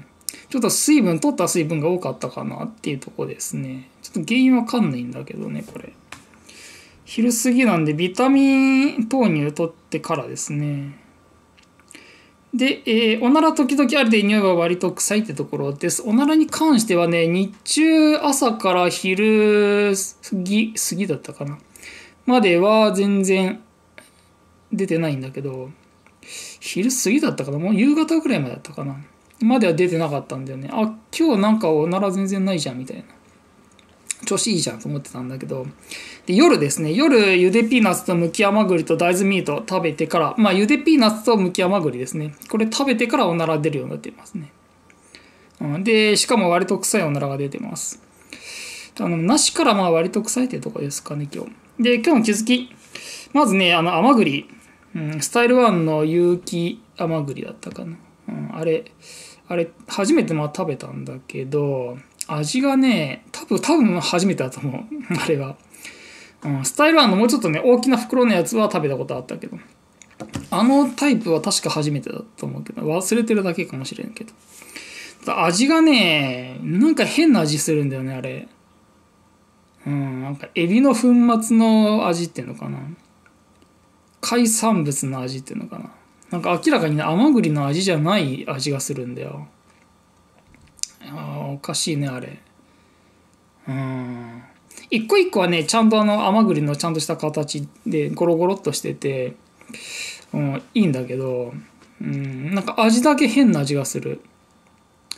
S1: ちょっと水分、取った水分が多かったかなっていうところですね。ちょっと原因わかんないんだけどね、これ。昼過ぎなんでビタミン豆乳取ってからですね。で、えー、おなら時々あるで匂いは割と臭いってところです。おならに関してはね、日中朝から昼過ぎ、過ぎだったかな。までは全然出てないんだけど、昼過ぎだったかな、もう夕方ぐらいまでだったかな。までは出てなかったんだよね。あ、今日なんかおなら全然ないじゃんみたいな。調子いいじゃんと思ってたんだけど、で夜ですね、夜ゆでピーナッツとむき甘栗と大豆ミート食べてから、まあゆでピーナッツとむき甘栗ですね、これ食べてからおなら出るようになっていますね。うん、でしかも割と臭いおならが出てます。あのなしからまあ割と臭いってとこですかね今日。で今日の気づき、まずね、あの甘栗、うん、スタイルワンの有機甘栗だったかな、うん、あれあれ初めてまあ食べたんだけど、味がね、多分、多分初めてだと思う。あれは。うん、スタイルワンのもうちょっとね、大きな袋のやつは食べたことあったけど、あのタイプは確か初めてだと思うけど、忘れてるだけかもしれんけど。味がね、なんか変な味するんだよね、あれ。うん、なんかエビの粉末の味っていうのかな。海産物の味っていうのかな。なんか明らかにね、甘栗の味じゃない味がするんだよ。あおかしいねあれ。うん一個一個はねちゃんとあの甘栗のちゃんとした形でゴロゴロっとしてて、うん、いいんだけど、うん、なんか味だけ変な味がする。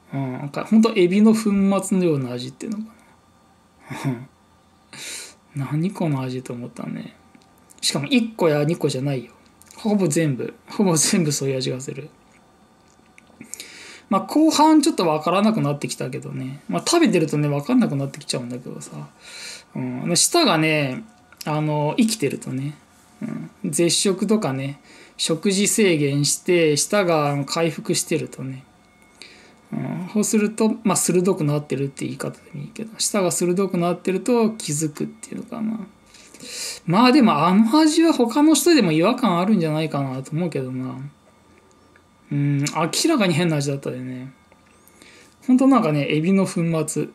S1: うん、なんかほんとエビの粉末のような味っていうのかな何この味と思ったね。しかもいっこやにこじゃないよ。ほぼ全部ほぼ全部そういう味がする。まあ後半ちょっと分からなくなってきたけどね、まあ、食べてるとね分かんなくなってきちゃうんだけどさ、うん、舌がねあの生きてるとね、うん、絶食とかね食事制限して舌が回復してるとね、うん、そうすると、まあ、鋭くなってるって言い方でもいいけど、舌が鋭くなってると気づくっていうのかな。まあでもあの味は他の人でも違和感あるんじゃないかなと思うけどな。うん、明らかに変な味だったでね。ほんとなんかね、エビの粉末。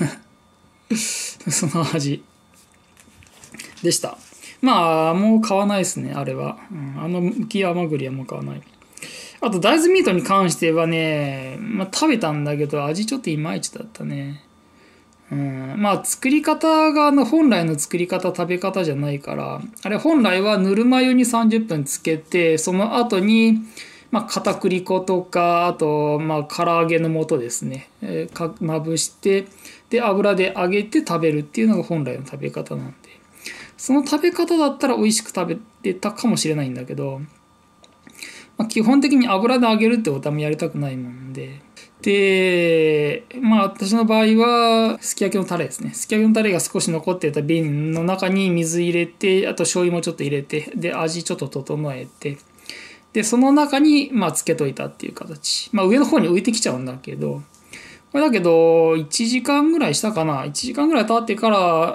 S1: その味でした。まあ、もう買わないですね、あれは。うん、あの浮き甘栗はもう買わない。あと、大豆ミートに関してはね、まあ、食べたんだけど、味ちょっといまいちだったね。うん、まあ、作り方があの本来の作り方、食べ方じゃないから、あれ本来はぬるま湯にさんじゅっぷんつけて、その後に、まあ、片栗粉とか、あと、まあ、唐揚げの素ですね、えー、かまぶして、で、油で揚げて食べるっていうのが本来の食べ方なんで、その食べ方だったら美味しく食べてたかもしれないんだけど、まあ、基本的に油で揚げるってことはやりたくないもんで、で、まあ私の場合は、すき焼きのタレですね。すき焼きのタレが少し残ってた瓶の中に水入れて、あと醤油もちょっと入れて、で、味ちょっと整えて、で、その中に、まあ、つけといたっていう形。まあ、上の方に浮いてきちゃうんだけど、これだけど、いちじかんぐらいしたかな。いちじかんぐらい経ってから、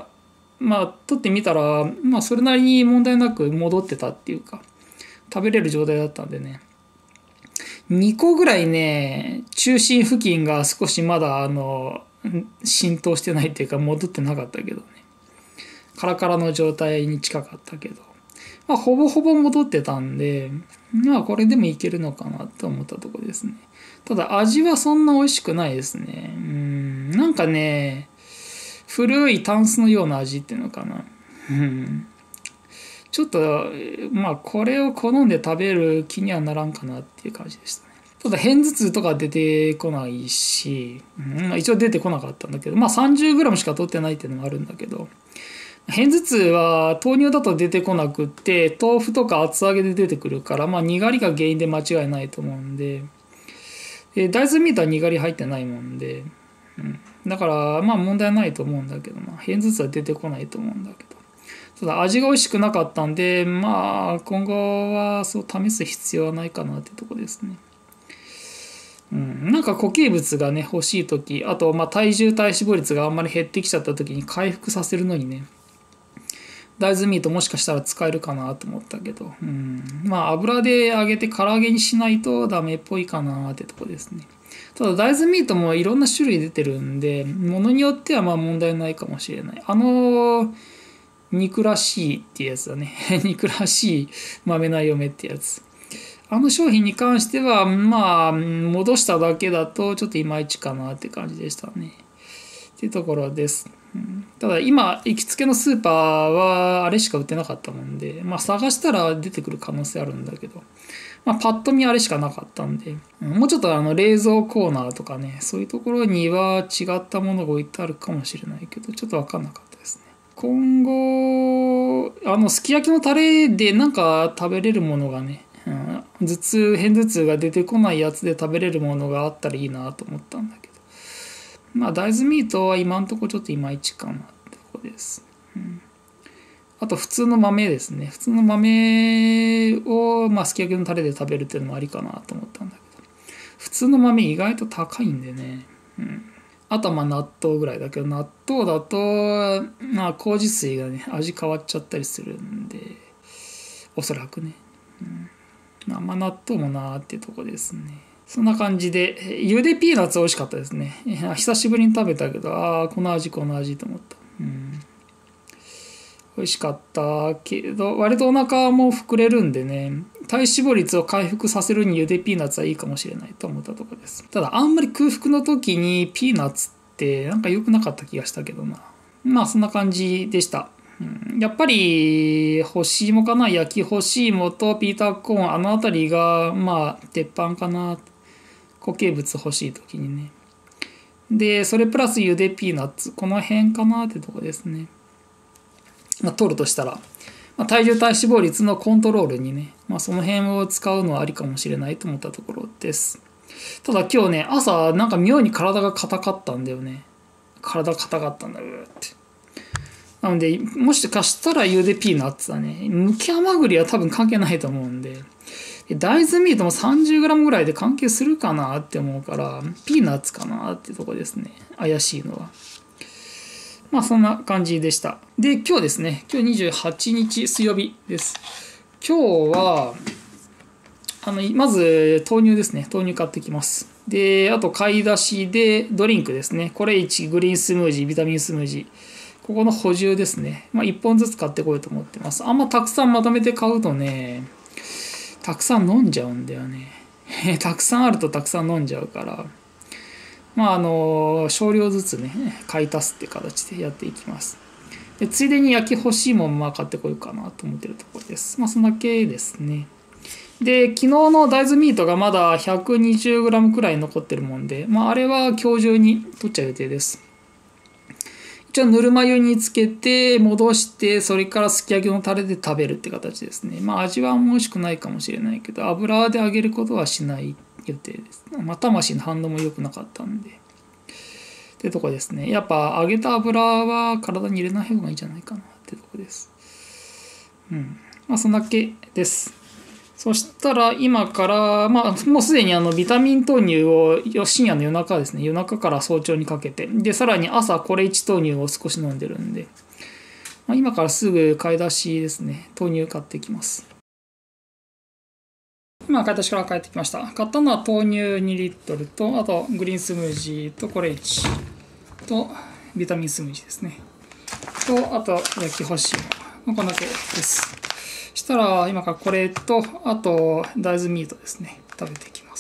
S1: まあ、取ってみたら、まあ、それなりに問題なく戻ってたっていうか、食べれる状態だったんでね。にこぐらいね、中心付近が少しまだ、あの、浸透してないっていうか、戻ってなかったけどね。カラカラの状態に近かったけど。まあ、ほぼほぼ戻ってたんで、まあ、これでもいけるのかなと思ったところですね。ただ、味はそんな美味しくないですね。うん、なんかね、古いタンスのような味っていうのかな。うん、ちょっと、まあ、これを好んで食べる気にはならんかなっていう感じでしたね。ただ、片頭痛とか出てこないし、うん、一応出てこなかったんだけど、まあ さんじゅうグラム しか取ってないっていうのもあるんだけど、片頭痛は豆乳だと出てこなくって、豆腐とか厚揚げで出てくるから、まあ、にがりが原因で間違いないと思うんで、で大豆ミートはにがり入ってないもんで、うん、だからまあ問題ないと思うんだけど、まあ、片頭痛は出てこないと思うんだけど、ただ味が美味しくなかったんで、まあ今後はそう試す必要はないかなってとこですね。うん、なんか固形物がね欲しい時、あとまあ体重体脂肪率があんまり減ってきちゃった時に回復させるのにね、大豆ミートもしかしたら使えるかなと思ったけど、うん、まあ油で揚げて唐揚げにしないとダメっぽいかなってとこですね。ただ大豆ミートもいろんな種類出てるんで、ものによってはまあ問題ないかもしれない。あの肉らしいっていうやつだね。肉らしい豆な嫁ってやつ。あの商品に関してはまあ戻しただけだとちょっといまいちかなって感じでしたね。っていうところです。うん、ただ今行きつけのスーパーはあれしか売ってなかったもんで、まあ探したら出てくる可能性あるんだけど、まあ、パッと見あれしかなかったんで、うん、もうちょっとあの冷蔵コーナーとかね、そういうところには違ったものが置いてあるかもしれないけど、ちょっと分かんなかったですね。今後あのすき焼きのタレでなんか食べれるものがね、うん、頭痛片頭痛が出てこないやつで食べれるものがあったらいいなと思ったんだけど、まあ大豆ミートは今んとこちょっといまいちかなってとこです、うん、あと普通の豆ですね。普通の豆を、まあ、すき焼きのタレで食べるっていうのもありかなと思ったんだけど、普通の豆意外と高いんでね、うん、あとはまあ納豆ぐらいだけど、納豆だとまあ麹水がね味変わっちゃったりするんで、おそらくね、うん、まあ、まあ納豆もなーっていうとこですね。そんな感じで、ゆでピーナッツ美味しかったですね。久しぶりに食べたけど、ああこの味この味と思った、うん、美味しかったけど、割とお腹も膨れるんでね、体脂肪率を回復させるにゆでピーナッツはいいかもしれないと思ったところです。ただあんまり空腹の時にピーナッツってなんか良くなかった気がしたけどな。まあそんな感じでした。うん、やっぱり干し芋かな、焼き干し芋とピーターコーン、あの辺りがまあ鉄板かな。固形物欲しい時にね。 で、それプラスゆでピーナッツ。この辺かなってとこですね。まあ、取るとしたら。まあ、体重体脂肪率のコントロールにね、まあ、その辺を使うのはありかもしれないと思ったところです。ただ今日ね、朝なんか妙に体が硬かったんだよね。体硬かったんだ、うーって。なので、もしかしたらゆでピーナッツだね。むき甘栗は多分関係ないと思うんで。大豆ミートも さんじゅうグラム ぐらいで関係するかなって思うから、ピーナッツかなってとこですね。怪しいのは。まあそんな感じでした。で、今日ですね。今日にじゅうはちにち水曜日です。今日は、あの、まず豆乳ですね。豆乳買ってきます。で、あと買い出しでドリンクですね。これいち、グリーンスムージー、ビタミンスムージー。ここの補充ですね。まあいっぽんずつ買ってこようと思ってます。あんまたくさんまとめて買うとね、たくさん飲んじゃうんだよね。たくさんあるとたくさん飲んじゃうから。まああの、少量ずつね、買い足すって形でやっていきます。でついでに焼き欲しいもんまあ買ってこようかなと思ってるところです。まあそんだけですね。で、昨日の大豆ミートがまだ ひゃくにじゅうグラム くらい残ってるもんで、まああれは今日中に取っちゃう予定です。一応ぬるま湯につけて戻してそれからすき焼きのタレで食べるって形ですね。まあ味は美味しくないかもしれないけど油で揚げることはしない予定です。まあ魂の反応も良くなかったんで。ってとこですね。やっぱ揚げた油は体に入れない方がいいんじゃないかなってとこです。うん。まあそんだけです。そしたら今から、まあ、もうすでにあのビタミン豆乳を深夜の夜中ですね、夜中から早朝にかけて、で、さらに朝これいち豆乳を少し飲んでるんで、まあ、今からすぐ買い出しですね、豆乳買ってきます。今買い出しから帰ってきました。買ったのは豆乳にリットルと、あとグリーンスムージーとこれいちとビタミンスムージーですね。と、あと焼き干し芋。こんだけです。したら今からこれとあと大豆ミートですね食べていきます。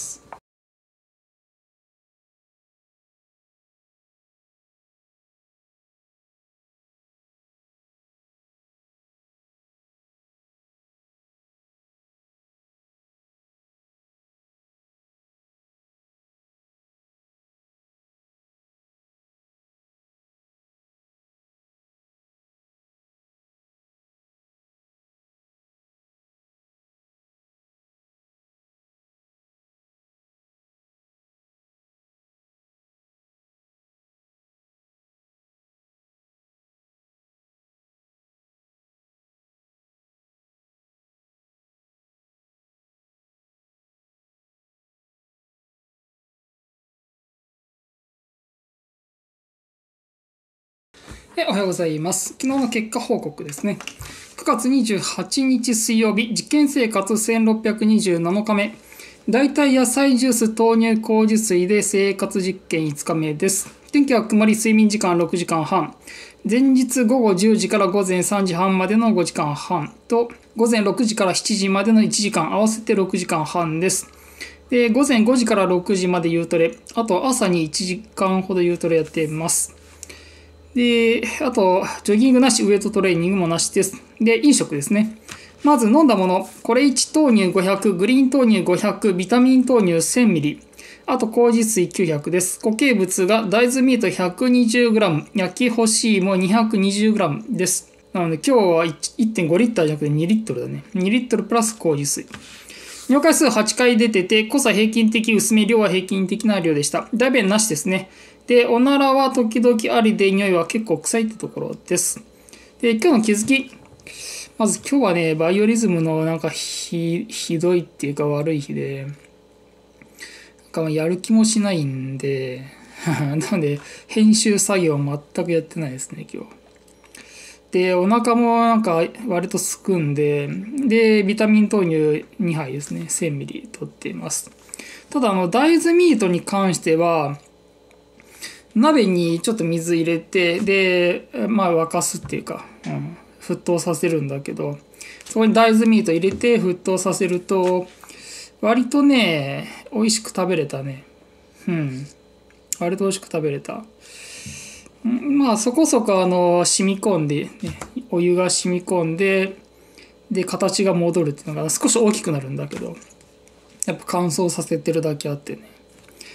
S1: おはようございます。昨日の結果報告ですね。くがつにじゅうはちにち水曜日、実験生活せんろっぴゃくにじゅうななかめ。代替野菜ジュース豆乳麹水で生活実験いつかめです。天気は曇り、睡眠時間ろくじかんはん。前日午後じゅうじから午前さんじはんまでのごじかんはんと、午前ろくじからしちじまでのいちじかん、合わせてろくじかんはんです。で、午前ごじからろくじまで夕トレ、あと朝にいちじかんほど夕トレやっています。で、あと、ジョギングなし、ウエイトトレーニングもなしです。で、飲食ですね。まず飲んだもの、これいち豆乳ごひゃく、グリーン豆乳ごひゃく、ビタミン豆乳 せんミリ、あと麹水きゅうひゃくです。固形物が大豆ミート ひゃくにじゅうグラム、焼き干し芋 にひゃくにじゅうグラム です。なので今日は いってんごリッターじゃなくてにリットルだね。にリットルプラス麹水。尿回数はちかい出てて、濃さ平均的、薄め、量は平均的な量でした。大便なしですね。で、おならは時々ありで、匂いは結構臭いってところです。で、今日の気づき。まず今日はね、バイオリズムのなんかひ、ひどいっていうか悪い日で、なんかやる気もしないんで、なので、編集作業全くやってないですね、今日。で、お腹もなんか割とすくんで、で、ビタミン豆乳にはいですね、せんミリ取っています。ただ、あの、大豆ミートに関しては、鍋にちょっと水入れて、で、まあ沸かすっていうか、うん、沸騰させるんだけど、そこに大豆ミート入れて沸騰させると、割とね、美味しく食べれたね。うん。割と美味しく食べれた。まあそこそこあの染み込んで、ね、お湯が染み込んで、で、形が戻るっていうのが少し大きくなるんだけど、やっぱ乾燥させてるだけあってね。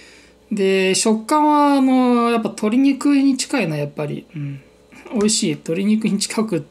S1: で、食感は、あの、やっぱ鶏肉に近いな、やっぱり。うん。美味しい。鶏肉に近くって、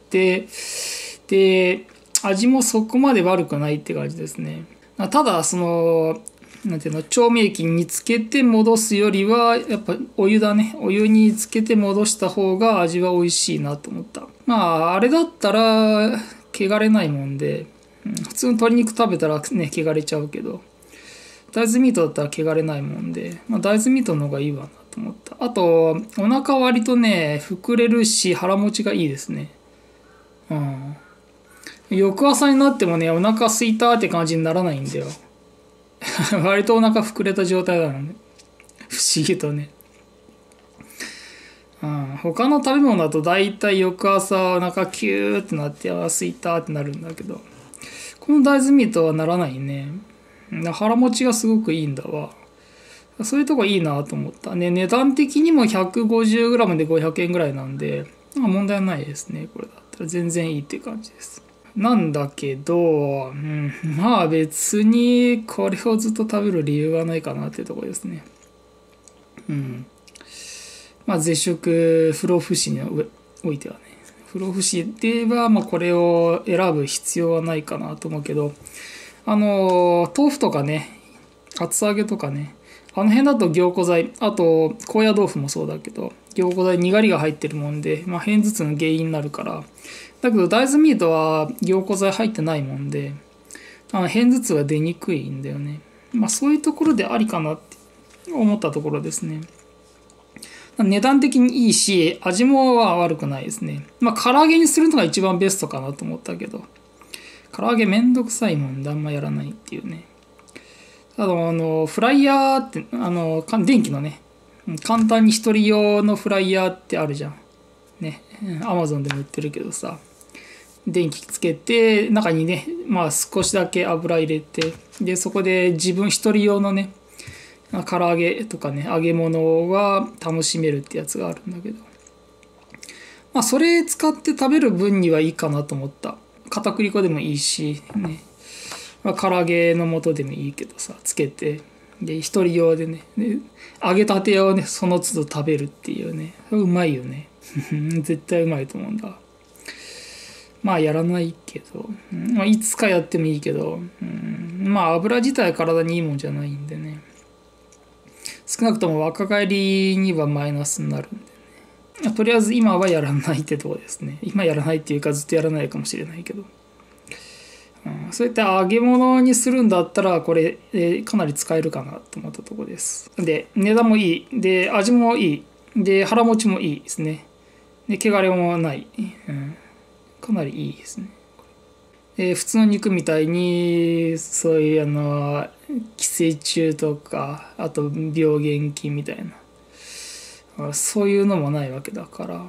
S1: で、味もそこまで悪くないって感じですね。ただ、その、なんていうの、調味液につけて戻すよりは、やっぱお湯だね。お湯につけて戻した方が味は美味しいなと思った。まあ、あれだったら、汚れないもんで、うん、普通の鶏肉食べたらね、汚れちゃうけど、大豆ミートだったら汚れないもんで、まあ、大豆ミートの方がいいわなと思った。あと、お腹割とね、膨れるし、腹持ちがいいですね。うん。翌朝になってもね、お腹空いたって感じにならないんだよ。割とお腹膨れた状態なのね。不思議とね。うん、他の食べ物だと大体翌朝お腹キューってなって、ああ、空いたってなるんだけど、この大豆ミートはならないね。腹持ちがすごくいいんだわ。そういうとこいいなと思った。ね、値段的にも ひゃくごじゅうグラム でごひゃくえんぐらいなんで、まあ、問題ないですね。これだったら全然いいって感じです。なんだけど、うん、まあ別にこれをずっと食べる理由はないかなっていうところですね。うん。まあ絶食不老不死においてはね。不老不死では、まあこれを選ぶ必要はないかなと思うけど、あの、豆腐とかね、厚揚げとかね、あの辺だと凝固剤、あと高野豆腐もそうだけど、凝固剤にがりが入ってるもんで、まあ片頭痛の原因になるから、だけど大豆ミートは凝固剤入ってないもんで、あの片頭痛は出にくいんだよね。まあそういうところでありかなって思ったところですね。値段的にいいし、味も悪くないですね。まあ唐揚げにするのが一番ベストかなと思ったけど、唐揚げめんどくさいもんであんまやらないっていうね。あの、あのフライヤーって、あの、電気のね、簡単に一人用のフライヤーってあるじゃん。ね、アマゾンでも売ってるけどさ、電気つけて、中にね、まあ少しだけ油入れて、で、そこで自分一人用のね、唐揚げとかね、揚げ物が楽しめるってやつがあるんだけど、まあそれ使って食べる分にはいいかなと思った。片栗粉でもいいし、ね、まあ、唐揚げの素でもいいけどさ、つけて、で、一人用でね、で揚げたてをね、その都度食べるっていうね、うまいよね。絶対うまいと思うんだ。まあやらないけど、まあ、いつかやってもいいけど、うん、まあ油自体体にいいもんじゃないんでね。少なくとも若返りにはマイナスになるんでね。とりあえず今はやらないってとこですね。今やらないっていうかずっとやらないかもしれないけど。うん、そういった揚げ物にするんだったらこれ、えー、かなり使えるかなと思ったところです。で、値段もいい。で、味もいい。で、腹持ちもいいですね。で、汚れもない。うん、かなりいいですね。えー、普通の肉みたいにそういうあの寄生虫とかあと病原菌みたいなそういうのもないわけだから、うん、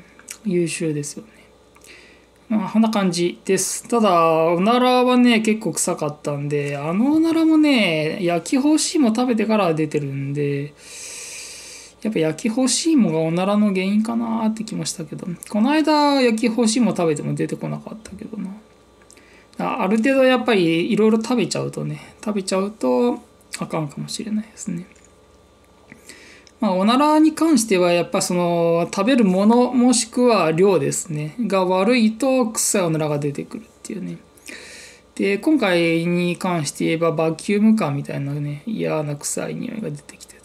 S1: 優秀ですよね。まあこんな感じです。ただおならはね結構臭かったんで、あのおならもね焼き干し芋食べてから出てるんで、やっぱ焼き干し芋がおならの原因かなってきましたけど、この間焼き干し芋食べても出てこなかったけどな。ある程度やっぱりいろいろ食べちゃうとね、食べちゃうとあかんかもしれないですね。まあ、おならに関してはやっぱその食べるものもしくは量ですねが悪いと臭いおならが出てくるっていうね。で今回に関して言えばバキューム感みたいなね嫌な臭い匂いが出てきてたんで、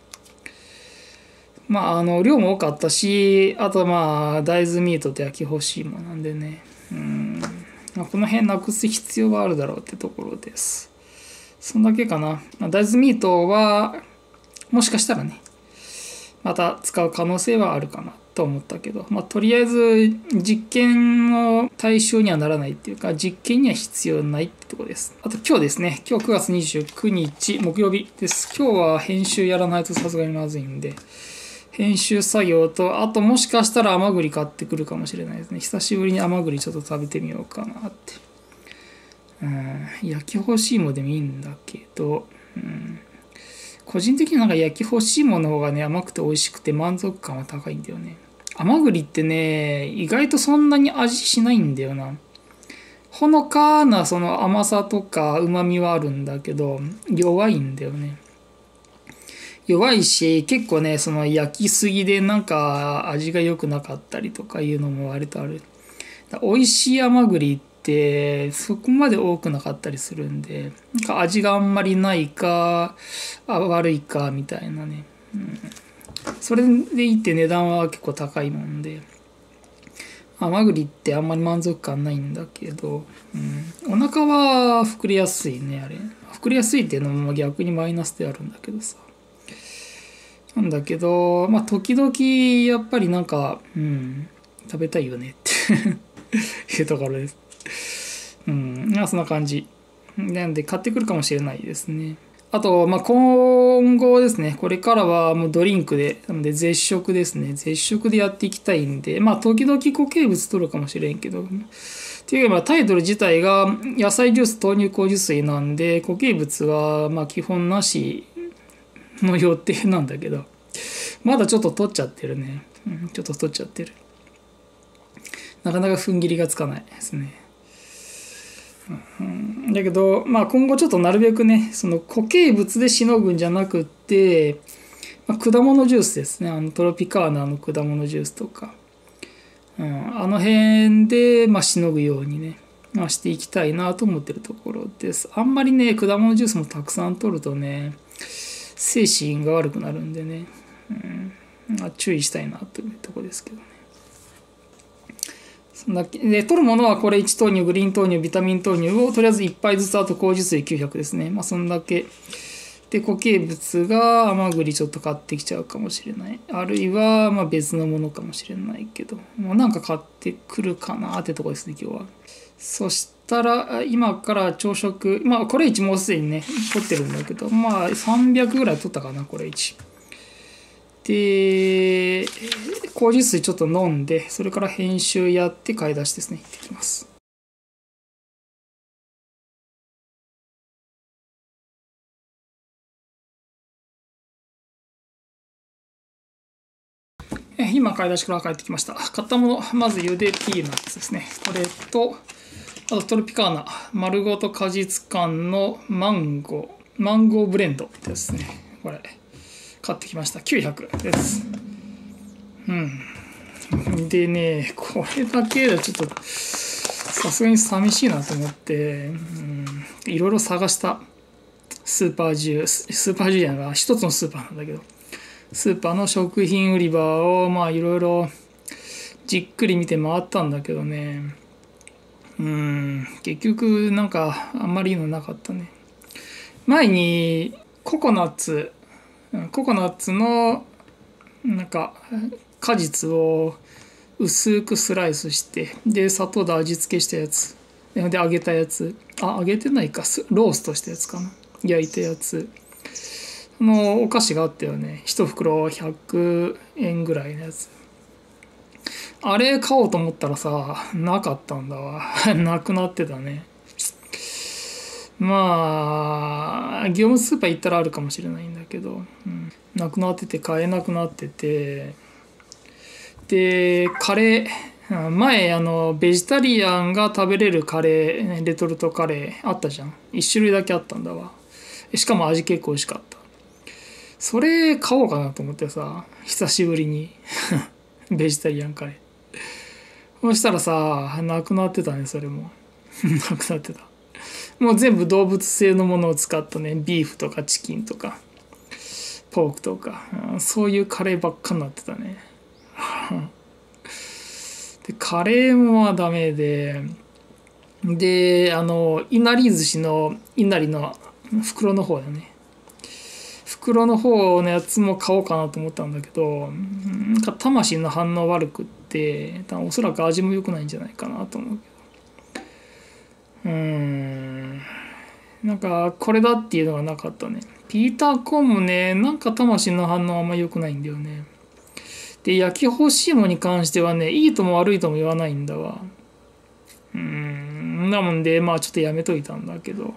S1: まああの量も多かったし、あとまあ大豆ミートと焼き干し芋なんでね、うん、この辺なくす必要があるだろうってところです。そんだけかな。大豆ミートはもしかしたらねまた使う可能性はあるかなと思ったけど、まあ、とりあえず実験の対象にはならないっていうか実験には必要ないってところです。あと今日ですね、今日くがつにじゅうくにち木曜日です。今日は編集やらないとさすがにまずいんで、編集作業と、あともしかしたら甘栗買ってくるかもしれないですね。久しぶりに甘栗ちょっと食べてみようかなって。うん、焼き干し芋でもいいんだけど、うん、個人的になんか焼き干し芋の方がね甘くて美味しくて満足感は高いんだよね。甘栗ってね意外とそんなに味しないんだよな。ほのかなその甘さとか旨味はあるんだけど弱いんだよね。 弱いし、結構ね、その焼きすぎでなんか味が良くなかったりとかいうのも割とある。美味しい甘栗ってそこまで多くなかったりするんで、なんか味があんまりないか、あ悪いかみたいなね。うん、それでいって値段は結構高いもんで、甘栗ってあんまり満足感ないんだけど、うん、お腹は膨れやすいね、あれ。膨れやすいっていうのも逆にマイナスであるんだけどさ。なんだけど、まあ時々やっぱりなんか、うん、食べたいよねっていうところです。うん、まあそんな感じ。なんで買ってくるかもしれないですね。あと、まあ、今後ですね、これからはもうドリンクで、なので絶食ですね。絶食でやっていきたいんで、まあ、時々固形物取るかもしれんけど、っていうか、まあ、タイトル自体が野菜ジュース豆乳麹水なんで、固形物はまあ基本なしの予定なんだけど、まだちょっと取っちゃってるね。うん、ちょっと取っちゃってる。なかなか踏ん切りがつかないですね。うん、だけど、まあ、今後ちょっとなるべくねその固形物でしのぐんじゃなくって、まあ、果物ジュースですね。あのトロピカーナの果物ジュースとか、うん、あの辺で、まあ、しのぐようにね、まあ、していきたいなと思ってるところです。あんまりね果物ジュースもたくさん取るとね精神が悪くなるんでね、うんまあ、注意したいなというところですけどね。で取るものはこれいち豆乳、グリーン豆乳、ビタミン豆乳をとりあえずいっぱいずつ、あと麹水きゅうひゃくですね。まあそんだけ。で固形物が甘栗ちょっと買ってきちゃうかもしれない。あるいはまあ別のものかもしれないけど、もうなんか買ってくるかなってとこですね今日は。そしたら今から朝食、まあこれいちもうすでにね取ってるんだけど、まあさんびゃくぐらい取ったかなこれいち。で、麹水ちょっと飲んで、それから編集やって買い出しですね、行ってきます。今買い出しから帰ってきました。買ったもの、まずゆでピーナッツですね。これと、あとトロピカーナ、丸ごと果実感のマンゴー、マンゴーブレンドですね。これ、買ってきました。きゅうひゃくです。うん。でね、これだけでちょっと、さすがに寂しいなと思って、うん、いろいろ探した。スーパー中、スーパー中じゃないか、一つのスーパーなんだけど、スーパーの食品売り場を、まあいろいろじっくり見て回ったんだけどね、うん、結局なんかあんまりいいのなかったね。前にココナッツ、ココナッツのなんか果実を薄くスライスして、で砂糖で味付けしたやつで揚げたやつ、あ揚げてないか、ローストしたやつかな、焼いたやつのお菓子があったよね。一袋ひゃくえんぐらいのやつ。あれ買おうと思ったらさなかったんだわなくなってたね。まあ業務スーパー行ったらあるかもしれないんだけど、うん、なくなってて買えなくなってて、でカレー前あのベジタリアンが食べれるカレーレトルトカレーあったじゃん。いち種類だけあったんだわ。しかも味結構美味しかった。それ買おうかなと思ってさ久しぶりにベジタリアンカレー。そしたらさなくなってたね。それもなくなってた。もう全部動物性のものを使ったね、ビーフとかチキンとかポークとか、そういうカレーばっかになってたねでカレーもまあダメで、であのいなり寿司のいなりの袋の方だね、袋の方のやつも買おうかなと思ったんだけど、なんか魂の反応悪くって、おそらく味も良くないんじゃないかなと思うけど、うーんなんかこれだっていうのがなかったね。ピーターコーンもねなんか魂の反応あんま良くないんだよね。で焼き干し芋に関してはねいいとも悪いとも言わないんだわ。うーんなもんでまあちょっとやめといたんだけど、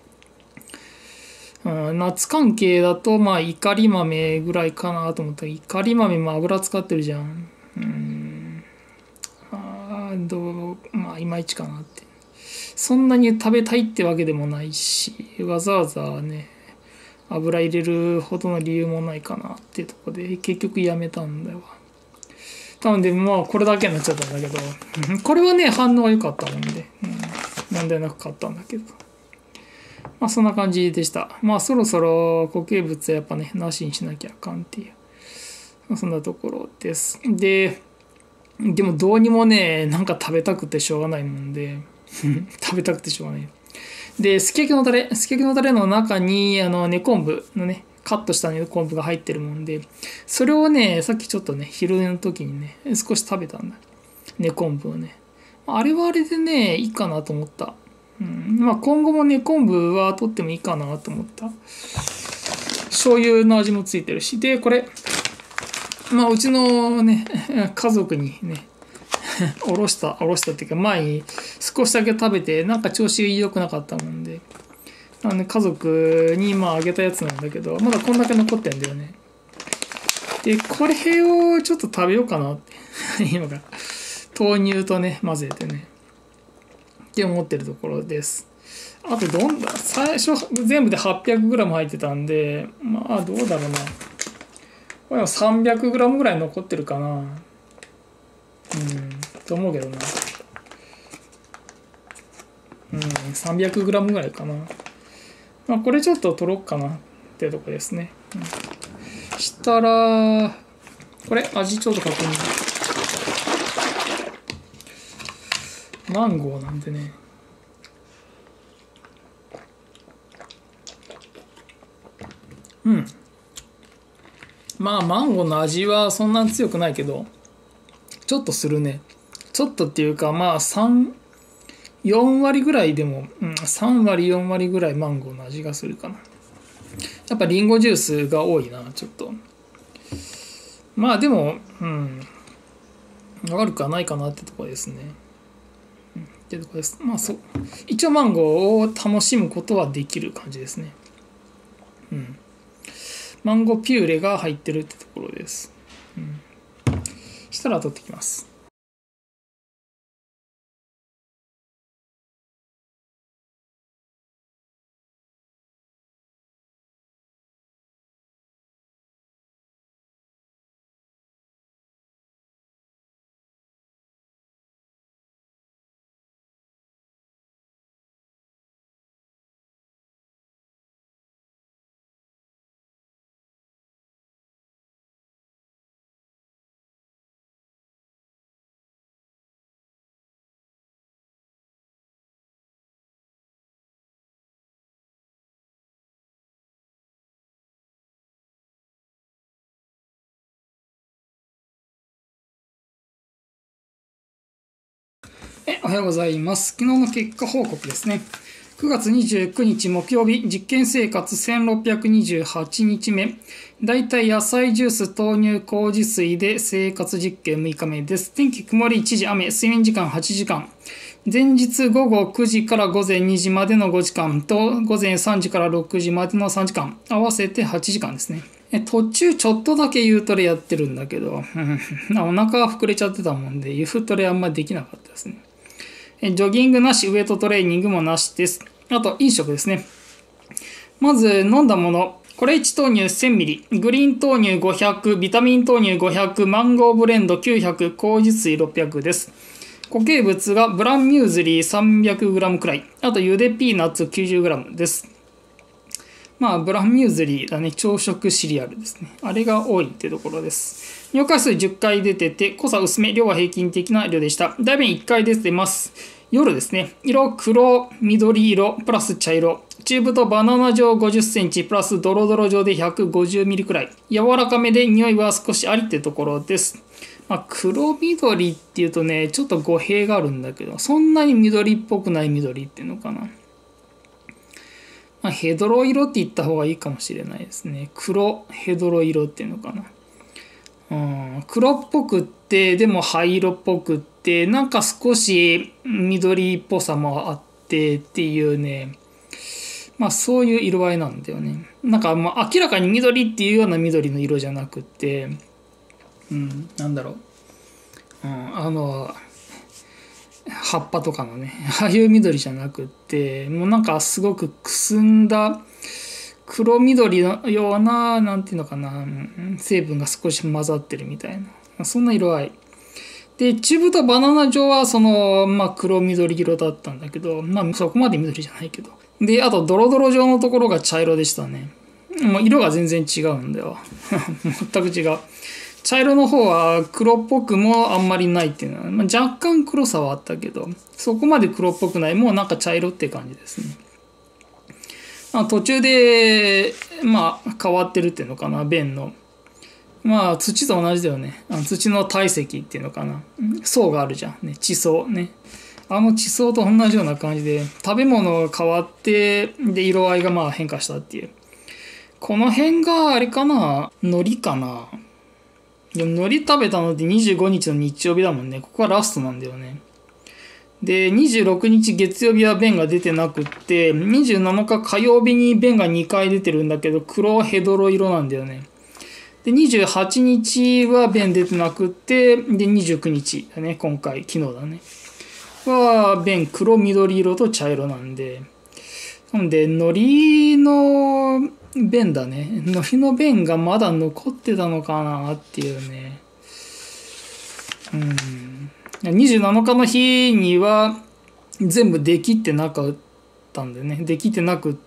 S1: うん、夏関係だとまあいかり豆ぐらいかなと思ったら、いかり豆も油使ってるじゃん。うんあどうまあいまいちかなって。そんなに食べたいってわけでもないし、わざわざね油入れるほどの理由もないかなっていうところで結局やめたんだよ。なのでまあこれだけになっちゃったんだけど、これはね反応が良かったもんで、うん、問題なく買ったんだけど、まあそんな感じでした。まあそろそろ固形物はやっぱねなしにしなきゃあかんっていう、まあ、そんなところです。ででもどうにもねなんか食べたくてしょうがないもんで食べたくてしょうがない。で、すき焼きのタレ、すき焼きのタレの中に、あの、根昆布のね、カットした根昆布が入ってるもんで、それをね、さっきちょっとね、昼寝の時にね、少し食べたんだ。根昆布をね。あれはあれでね、いいかなと思った。うん。まあ、今後も根昆布は取ってもいいかなと思った。醤油の味もついてるし。で、これ、まあ、うちのね、家族にね、おろした、おろしたっていうか、前に少しだけ食べて、なんか調子良くなかったもんで、あの家族にまああげたやつなんだけど、まだこんだけ残ってんだよね。で、これをちょっと食べようかなって、今が。豆乳とね、混ぜてね。って思ってるところです。あと、どんだ、最初全部で はっぴゃくグラム 入ってたんで、まあどうだろうな。これも さんびゃくグラム ぐらい残ってるかな。うん、と思うけどな。うん、さんびゃくグラム ぐらいかな。まあ、これちょっと取ろうかなっていうとこですね。うん、したら、これ、味ちょっと確認。マンゴーなんでね。うん。まあ、マンゴーの味はそんなに強くないけど、ちょっとするね。ちょっとっていうか、まあ、さん、よん割ぐらいでも、うん、さん割、よん割ぐらいマンゴーの味がするかな。やっぱリンゴジュースが多いな、ちょっと。まあでも、うん、悪くはないかなってとこですね。うん、ってとこです。まあそう。一応マンゴーを楽しむことはできる感じですね。うん。マンゴーピューレが入ってるってところです。うん。したら取ってきます。え、おはようございます。昨日の結果報告ですね。くがつにじゅうくにち木曜日、実験生活せんろっぴゃくにじゅうはちにちめ。だいたい野菜ジュース、豆乳、麹水で生活実験むいかめです。天気曇りいちじ雨、睡眠時間はちじかん。前日午後くじから午前にじまでのごじかんと午前さんじからろくじまでのさんじかん。合わせてはちじかんですね。途中ちょっとだけユートレやってるんだけど、お腹が膨れちゃってたもんで、ユートレあんまりできなかったですね。ジョギングなし、ウエイトトレーニングもなしです。あと、飲食ですね。まず、飲んだもの。これいち豆乳 せんミリリットル、グリーン豆乳ごひゃく、ビタミン豆乳ごひゃく、マンゴーブレンドきゅうひゃく、麹水ろっぴゃくです。固形物がブランミューズリー さんびゃくグラム くらい。あと、ゆでピーナッツ きゅうじゅうグラム です。まあ、ブランミューズリーだね。朝食シリアルですね。あれが多いってところです。尿回数じゅっかい出てて、濃さ薄め、量は平均的な量でした。大便いっかい出てます。夜ですね。色、黒、緑色、プラス茶色。中太バナナ状ごじゅっセンチ、プラスドロドロ状でひゃくごじゅうミリくらい。柔らかめで匂いは少しありってところです。まあ、黒緑っていうとね、ちょっと語弊があるんだけど、そんなに緑っぽくない緑っていうのかな。まあ、ヘドロ色って言った方がいいかもしれないですね。黒ヘドロ色っていうのかな。うん、黒っぽくって、でも灰色っぽくって、なんか少し緑っぽさもあってっていうね。まあそういう色合いなんだよね。なんかもう明らかに緑っていうような緑の色じゃなくって、うん、なんだろう。うん、あの、葉っぱとかのね、ああいう緑じゃなくって、もうなんかすごくくすんだ黒緑のような、なんていうのかな、成分が少し混ざってるみたいな。そんな色合い。で、チブとバナナ状はその、まあ黒緑色だったんだけど、まあそこまで緑じゃないけど。で、あとドロドロ状のところが茶色でしたね。もう色が全然違うんだよ。全く違う。茶色の方は黒っぽくもあんまりないっていうのは、まあ、若干黒さはあったけど、そこまで黒っぽくない。もうなんか茶色って感じですね。まあ、途中で、まあ変わってるっていうのかな、便の。まあ土と同じだよね。あの土の体積っていうのかな。層があるじゃん。ね、地層ね。あの地層と同じような感じで、食べ物が変わって、で、色合いがまあ変化したっていう。この辺があれかな、海苔かな。でも海苔食べたのってにじゅうごにちの日曜日だもんね。ここはラストなんだよね。で、にじゅうろくにち月曜日は便が出てなくって、にじゅうなのか火曜日に便がにかい出てるんだけど、黒ヘドロ色なんだよね。で、にじゅうはちにちは便出てなくって、で、にじゅうくにちだね、今回、昨日だね。は、便黒緑色と茶色なんで。なんで、海苔の便だね。海苔の便がまだ残ってたのかなっていうね。うん。にじゅうなのかの日には全部できてなかったんだよね。できてなくって、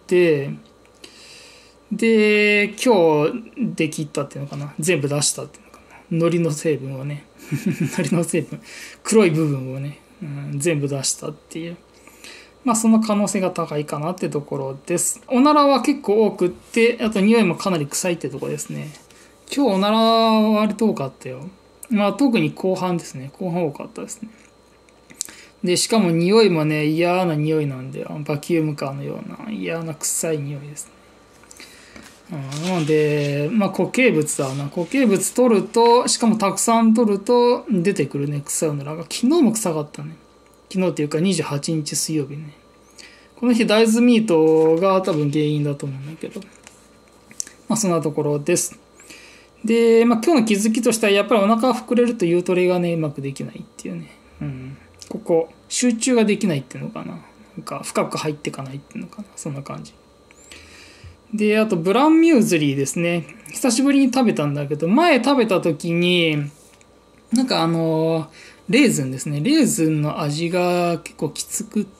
S1: で、今日できたっていうのかな。全部出したっていうのかな。海苔の成分をね。海苔の成分。黒い部分をね、うん、全部出したっていう。まあその可能性が高いかなってところです。おならは結構多くって、あと匂いもかなり臭いってところですね。今日おならは割と多かったよ。まあ特に後半ですね。後半多かったですね。で、しかも匂いもね、嫌な匂いなんで、バキュームカーのような嫌な臭い匂いですね。なので、まあ固形物だな。固形物取ると、しかもたくさん取ると出てくるね、臭いおならが。昨日も臭かったね。昨日っていうかにじゅうはちにち水曜日ね。この日大豆ミートが多分原因だと思うんだけど。まあそんなところです。で、まあ今日の気づきとしてはやっぱりお腹が膨れると幽トレがね、うまくできないっていうね。うん。ここ、集中ができないっていうのかな。なんか深く入っていかないっていうのかな。そんな感じ。で、あとブランミューズリーですね。久しぶりに食べたんだけど、前食べた時に、なんかあのー、レーズンですね。レーズンの味が結構きつくって、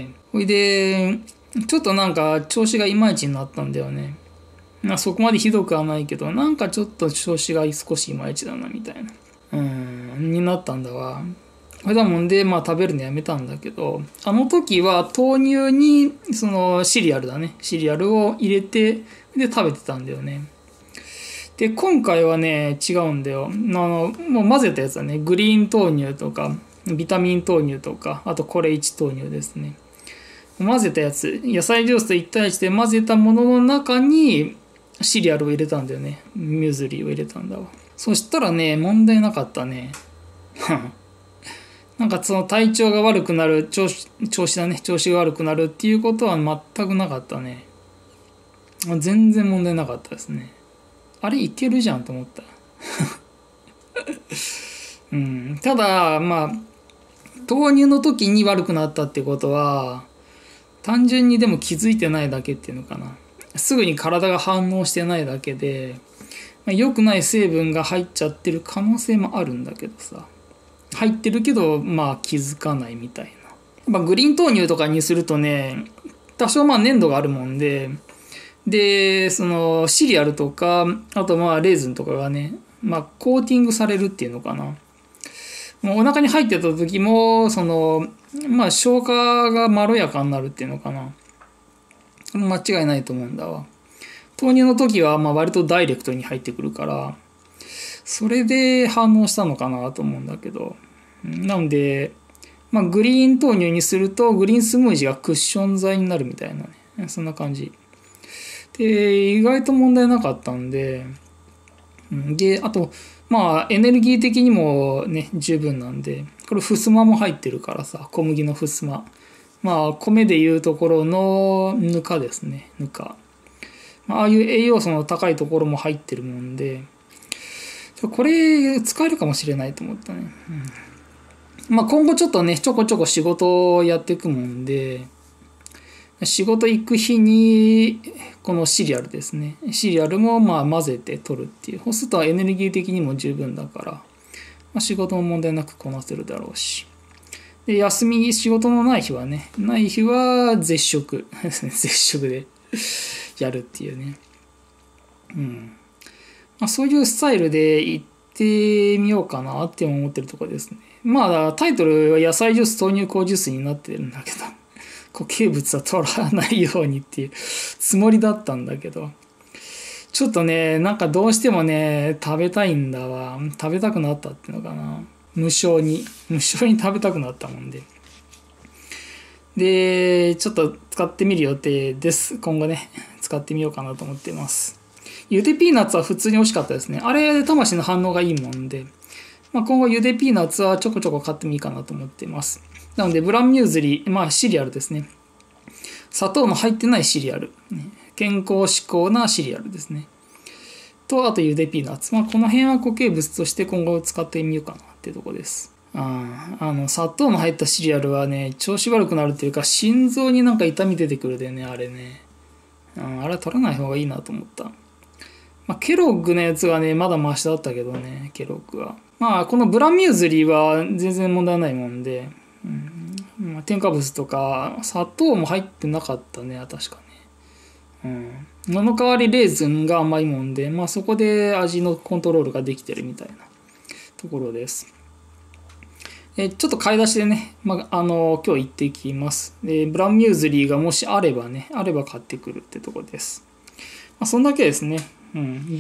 S1: ほいで、ちょっとなんか調子がいまいちになったんだよね。まあそこまでひどくはないけど、なんかちょっと調子が少しいまいちだなみたいな。うーん、になったんだわ。これだもんで、まあ食べるのやめたんだけど、あの時は豆乳に、そのシリアルだね。シリアルを入れて、で食べてたんだよね。で、今回はね、違うんだよ。あの、もう混ぜたやつだね。グリーン豆乳とか、ビタミン豆乳とか、あとこれいち豆乳ですね。混ぜたやつ、野菜ジュースといち対いちで混ぜたものの中にシリアルを入れたんだよね。ミューズリーを入れたんだわ。そしたらね、問題なかったね。なんかその体調が悪くなる、調子、調子だね。調子が悪くなるっていうことは全くなかったね。全然問題なかったですね。あれいけるじゃんと思った。うん、ただ、まあ、豆乳の時に悪くなったってことは、単純にでも気づいてないだけっていうのかな。すぐに体が反応してないだけで、まあ、良くない成分が入っちゃってる可能性もあるんだけどさ。入ってるけど、まあ気づかないみたいな。まあ、グリーン豆乳とかにするとね、多少まあ粘度があるもんで、で、そのシリアルとか、あとまあレーズンとかがね、まあコーティングされるっていうのかな。もうお腹に入ってた時も、その、まあ消化がまろやかになるっていうのかな。間違いないと思うんだわ。豆乳の時はまあ割とダイレクトに入ってくるから、それで反応したのかなと思うんだけど。なので、まあグリーン豆乳にするとグリーンスムージーがクッション材になるみたいなね。そんな感じ。で、意外と問題なかったんで、で、あと、まあ、エネルギー的にもね、十分なんで、これ、ふすまも入ってるからさ、小麦のふすま。まあ、米でいうところのぬかですね、ぬか。ああいう栄養素の高いところも入ってるもんで、これ、使えるかもしれないと思ったね。うん、まあ、今後ちょっとね、ちょこちょこ仕事をやっていくもんで、 仕事行く日にこのシリアルですね。シリアルもまあ混ぜて取るっていう。そうするとエネルギー的にも十分だから、まあ、仕事も問題なくこなせるだろうし。で、休み、仕事のない日はね、ない日は絶食ですね。絶食でやるっていうね。うん。まあ、そういうスタイルで行ってみようかなって思ってるところですね。まあ、タイトルは野菜ジュース豆乳麹水になってるんだけど、固形物は取らないようにっていうつもりだったんだけど、ちょっとね、なんかどうしてもね、食べたいんだわ。食べたくなったっていうのかな。無償に、無償に食べたくなったもんで。で、ちょっと使ってみる予定です。今後ね、使ってみようかなと思っています。ゆでピーナッツは普通に美味しかったですね。あれ、魂の反応がいいもんで、まあ、今後ゆでピーナッツはちょこちょこ買ってもいいかなと思っています。なので、ブランミューズリー、まあシリアルですね。砂糖の入ってないシリアル。健康志向なシリアルですね。と、あとゆでピーナッツ。まあ、この辺は固形物として今後使ってみようかなっていうところです。ああの、砂糖の入ったシリアルはね、調子悪くなるっていうか、心臓になんか痛み出てくるでね、あれね。あれは取らない方がいいなと思った。まあ、ケロッグのやつがね、まだマシだったけどね、ケロッグは。まあ、このブランミューズリーは全然問題ないもんで、うんまあ、添加物とか、砂糖も入ってなかったね、確かね。うん。その代わりレーズンが甘いもんで、まあそこで味のコントロールができてるみたいなところです。えちょっと買い出しでね、まあ、あの、今日行ってきます。で、ブランミューズリーがもしあればね、あれば買ってくるってところです。まあ、そんだけですね。うん。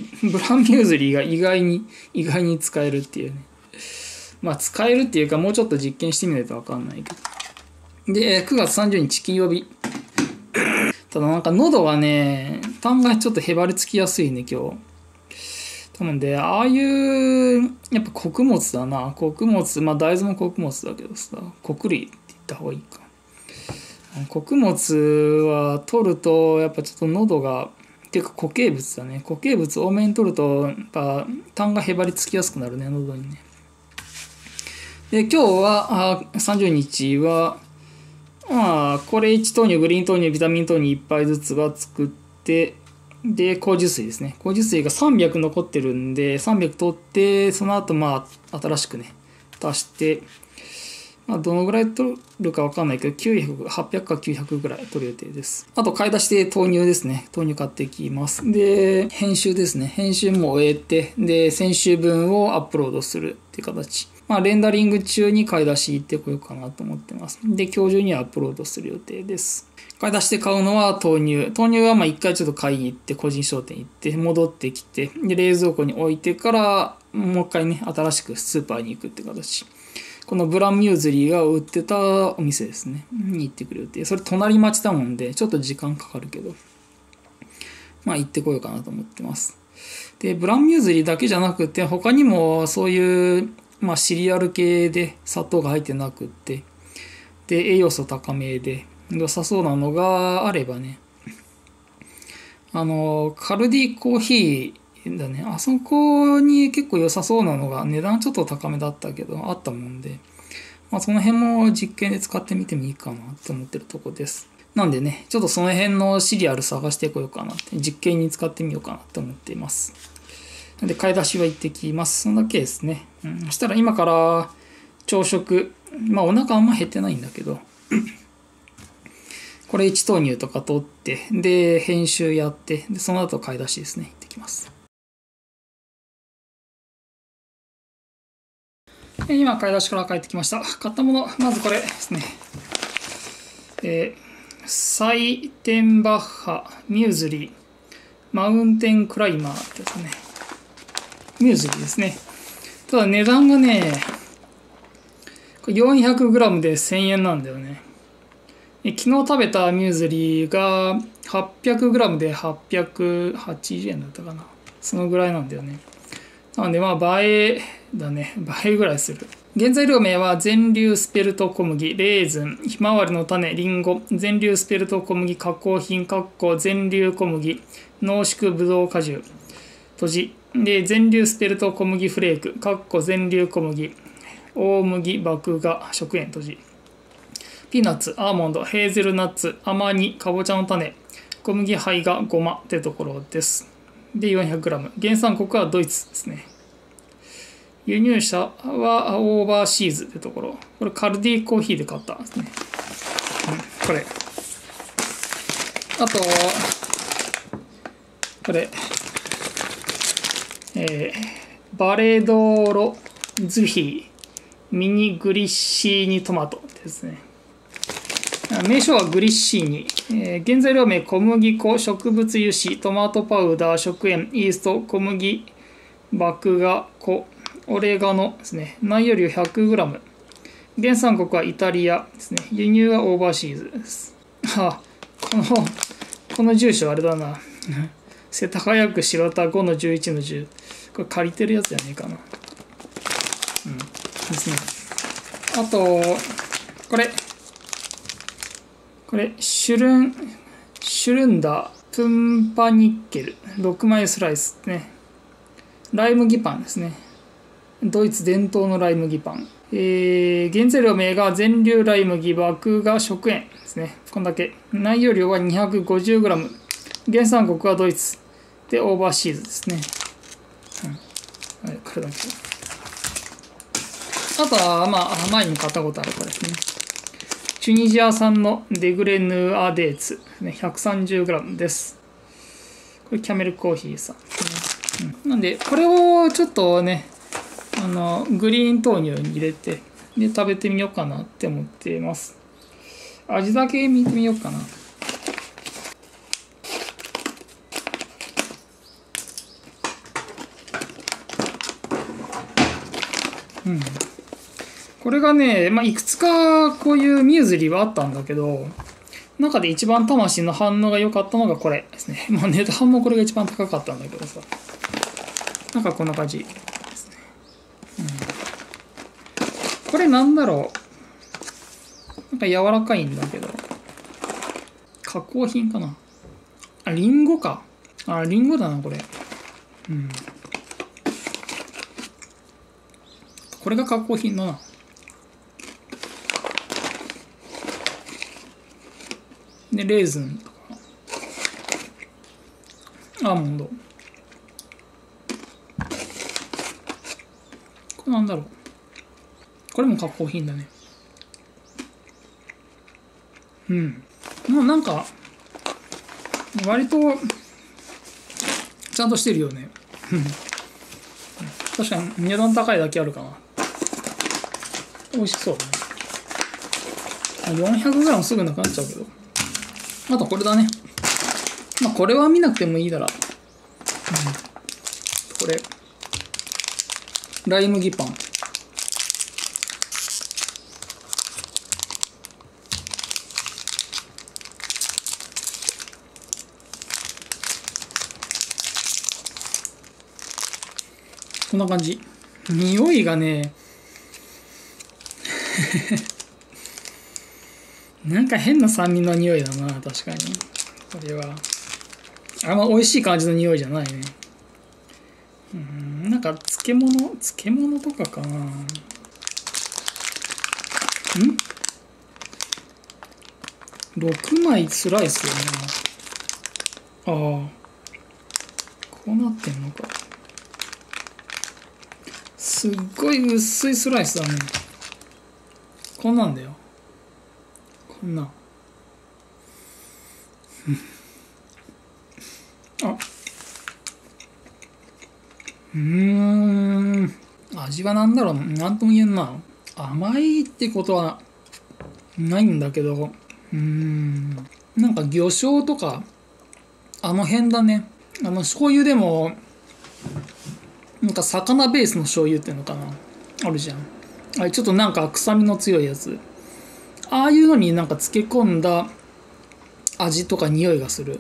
S1: ブランミューズリーが意外に、意外に使えるっていうね。まあ使えるっていうかもうちょっと実験してみないとわかんないけど。で、くがつさんじゅうにち金曜日。ただなんか喉がね、痰がちょっとへばりつきやすいね、今日。多分で、ああいう、やっぱ穀物だな。穀物、まあ大豆も穀物だけどさ、穀類って言った方がいいか。穀物は取ると、やっぱちょっと喉が、っていうか固形物だね。固形物多めに取ると、やっぱ痰がへばりつきやすくなるね、喉にね。で、今日は、あさんじゅうにちは、まあ、これいち豆乳、グリーン豆乳、ビタミン豆乳いっぱいずつは作って、で、麹水ですね。麹水がさんびゃく残ってるんで、さんびゃく取って、その後、まあ、新しくね、足して、まあ、どのぐらい取るかわかんないけど、きゅうひゃく、はっぴゃくかきゅうひゃくぐらい取る予定です。あと、買い出しで豆乳ですね。豆乳買ってきます。で、編集ですね。編集も終えて、で、先週分をアップロードするっていう形。まあ、レンダリング中に買い出し行ってこようかなと思ってます。で、今日中にはアップロードする予定です。買い出して買うのは豆乳。豆乳はまあ一回ちょっと買いに行って、個人商店行って、戻ってきて、で、冷蔵庫に置いてから、もう一回ね、新しくスーパーに行くって形。このブランミューズリーが売ってたお店ですね。に行ってくる予定。それ隣町だもんで、ちょっと時間かかるけど、まあ行ってこようかなと思ってます。で、ブランミューズリーだけじゃなくて、他にもそういう、まあ、シリアル系で砂糖が入ってなくって、で、栄養素高めで良さそうなのがあればね、あの、カルディコーヒーだね、あそこに結構良さそうなのが、値段ちょっと高めだったけど、あったもんで、まあ、その辺も実験で使ってみてもいいかなと思ってるとこです。なんでね、ちょっとその辺のシリアル探してこようかなって、実験に使ってみようかなと思っています。で、買い出しは行ってきます。そんだけですね。うん、そしたら今から朝食、まあお腹あんま減ってないんだけど、これいち豆乳とか取って、で、編集やって、で、その後買い出しですね。行ってきます。今買い出しから帰ってきました。買ったもの、まずこれですね。えー、サイテンバッハミューズリーマウンテンクライマーってやつね。ミューズリーですね。ただ値段がね、よんひゃくグラム でせんえんなんだよね。昨日食べたミューズリーが はっぴゃくグラム ではっぴゃくはちじゅうえんだったかな。そのぐらいなんだよね。なのでまあ倍だね。倍ぐらいする。原材料名は全粒スペルト小麦、レーズン、ひまわりの種、リンゴ、全粒スペルト小麦、加工品、かっこ全粒小麦、濃縮ぶどう果汁、閉じ。で、全粒スペルト小麦フレーク、かっこ全粒小麦、大麦、麦芽、食塩閉じ。 ピーナッツ、アーモンド、ヘーゼルナッツ、甘煮、かぼちゃの種、小麦胚がごまってところです。で、よんひゃくグラム。原産国はドイツですね。輸入者はオーバーシーズってところ。これカルディコーヒーで買ったんですね。うん、これ。あと、これ。えー、バレドーロズヒーミニグリッシーニトマトですね。名称はグリッシーニ。えー、原材料名小麦粉、植物油脂、トマトパウダー、食塩、イースト、小麦、麦芽粉、オレガノですね。内容量 ひゃくグラム。原産国はイタリアですね。輸入はオーバーシーズです。あ、この、この住所あれだな。世田谷区白田ごのじゅういちのじゅう。これ借りてるやつじゃねえかな。うん。ですね。あと、これ。これ、シュルン、シュルンダー、プンパニッケル、ろくまいスライスね。ライ麦パンですね。ドイツ伝統のライ麦パン。えー、原材料名が全粒ライ麦、麦芽食塩ですね。こんだけ。内容量は にひゃくごじゅうグラム。原産国はドイツ。で、オーバーシーズですね。うん。はい、これだけ。あとは、まあ、前に買ったことあるからですね。チュニジア産のデグレヌーアデーツ、ね、ひゃくさんじゅうグラム です。これキャメルコーヒーさんですね。うん、なんで、これをちょっとね、あの、グリーン豆乳に入れて、で、食べてみようかなって思っています。味だけ見てみようかな。うん。これがね、まあ、いくつかこういうミューズリーはあったんだけど、中で一番魂の反応が良かったのがこれですね。まあ、値段もこれが一番高かったんだけどさ。なんかこんな感じですね。うん、これなんだろう。なんか柔らかいんだけど。加工品かな。あ、リンゴか。あ、リンゴだな、これ。うん。これが加工品だな。で、レーズンとか。アーモンド。これなんだろう。これも加工品だね。うん。もうなんか、割と、ちゃんとしてるよね。確かに値段高いだけあるかな。美味しそうだね。よんひゃくグラム すぐなくなっちゃうけど。あとこれだね。まあこれは見なくてもいいだら。うん、これ。ライ麦パン。こんな感じ。匂いがね、なんか変な酸味の匂いだな、確かに。これは。あんま美味しい感じの匂いじゃないね。うん、なんか漬物、漬物とかかな。んろくまいスライスよね。ああ。こうなってんのか。すっごい薄いスライスだね。こんなんだよ。こんな。あ。うーん。味はなんだろう。なんとも言えんな。甘いってことはないんだけど、うーん。なんか魚醤とか、あの辺だね。あの醤油でも、なんか魚ベースの醤油っていうのかな。あるじゃん。あれちょっとなんか臭みの強いやつ。ああいうのになんか漬け込んだ味とか匂いがする。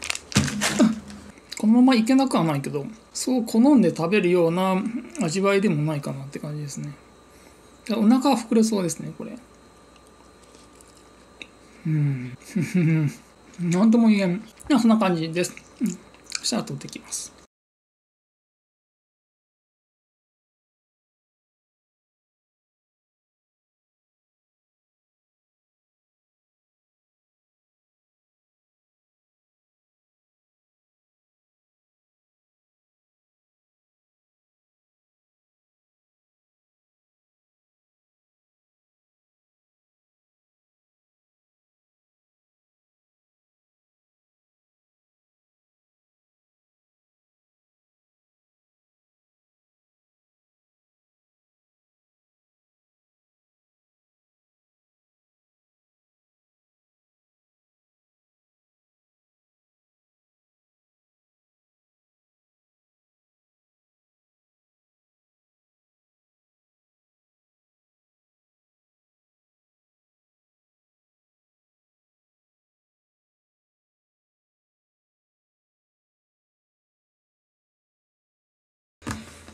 S1: このままいけなくはないけど、そう好んで食べるような味わいでもないかなって感じですね。お腹は膨れそうですね、これ。うん。なんとも言えん。そんな感じです。うん。そしたら取ってきます。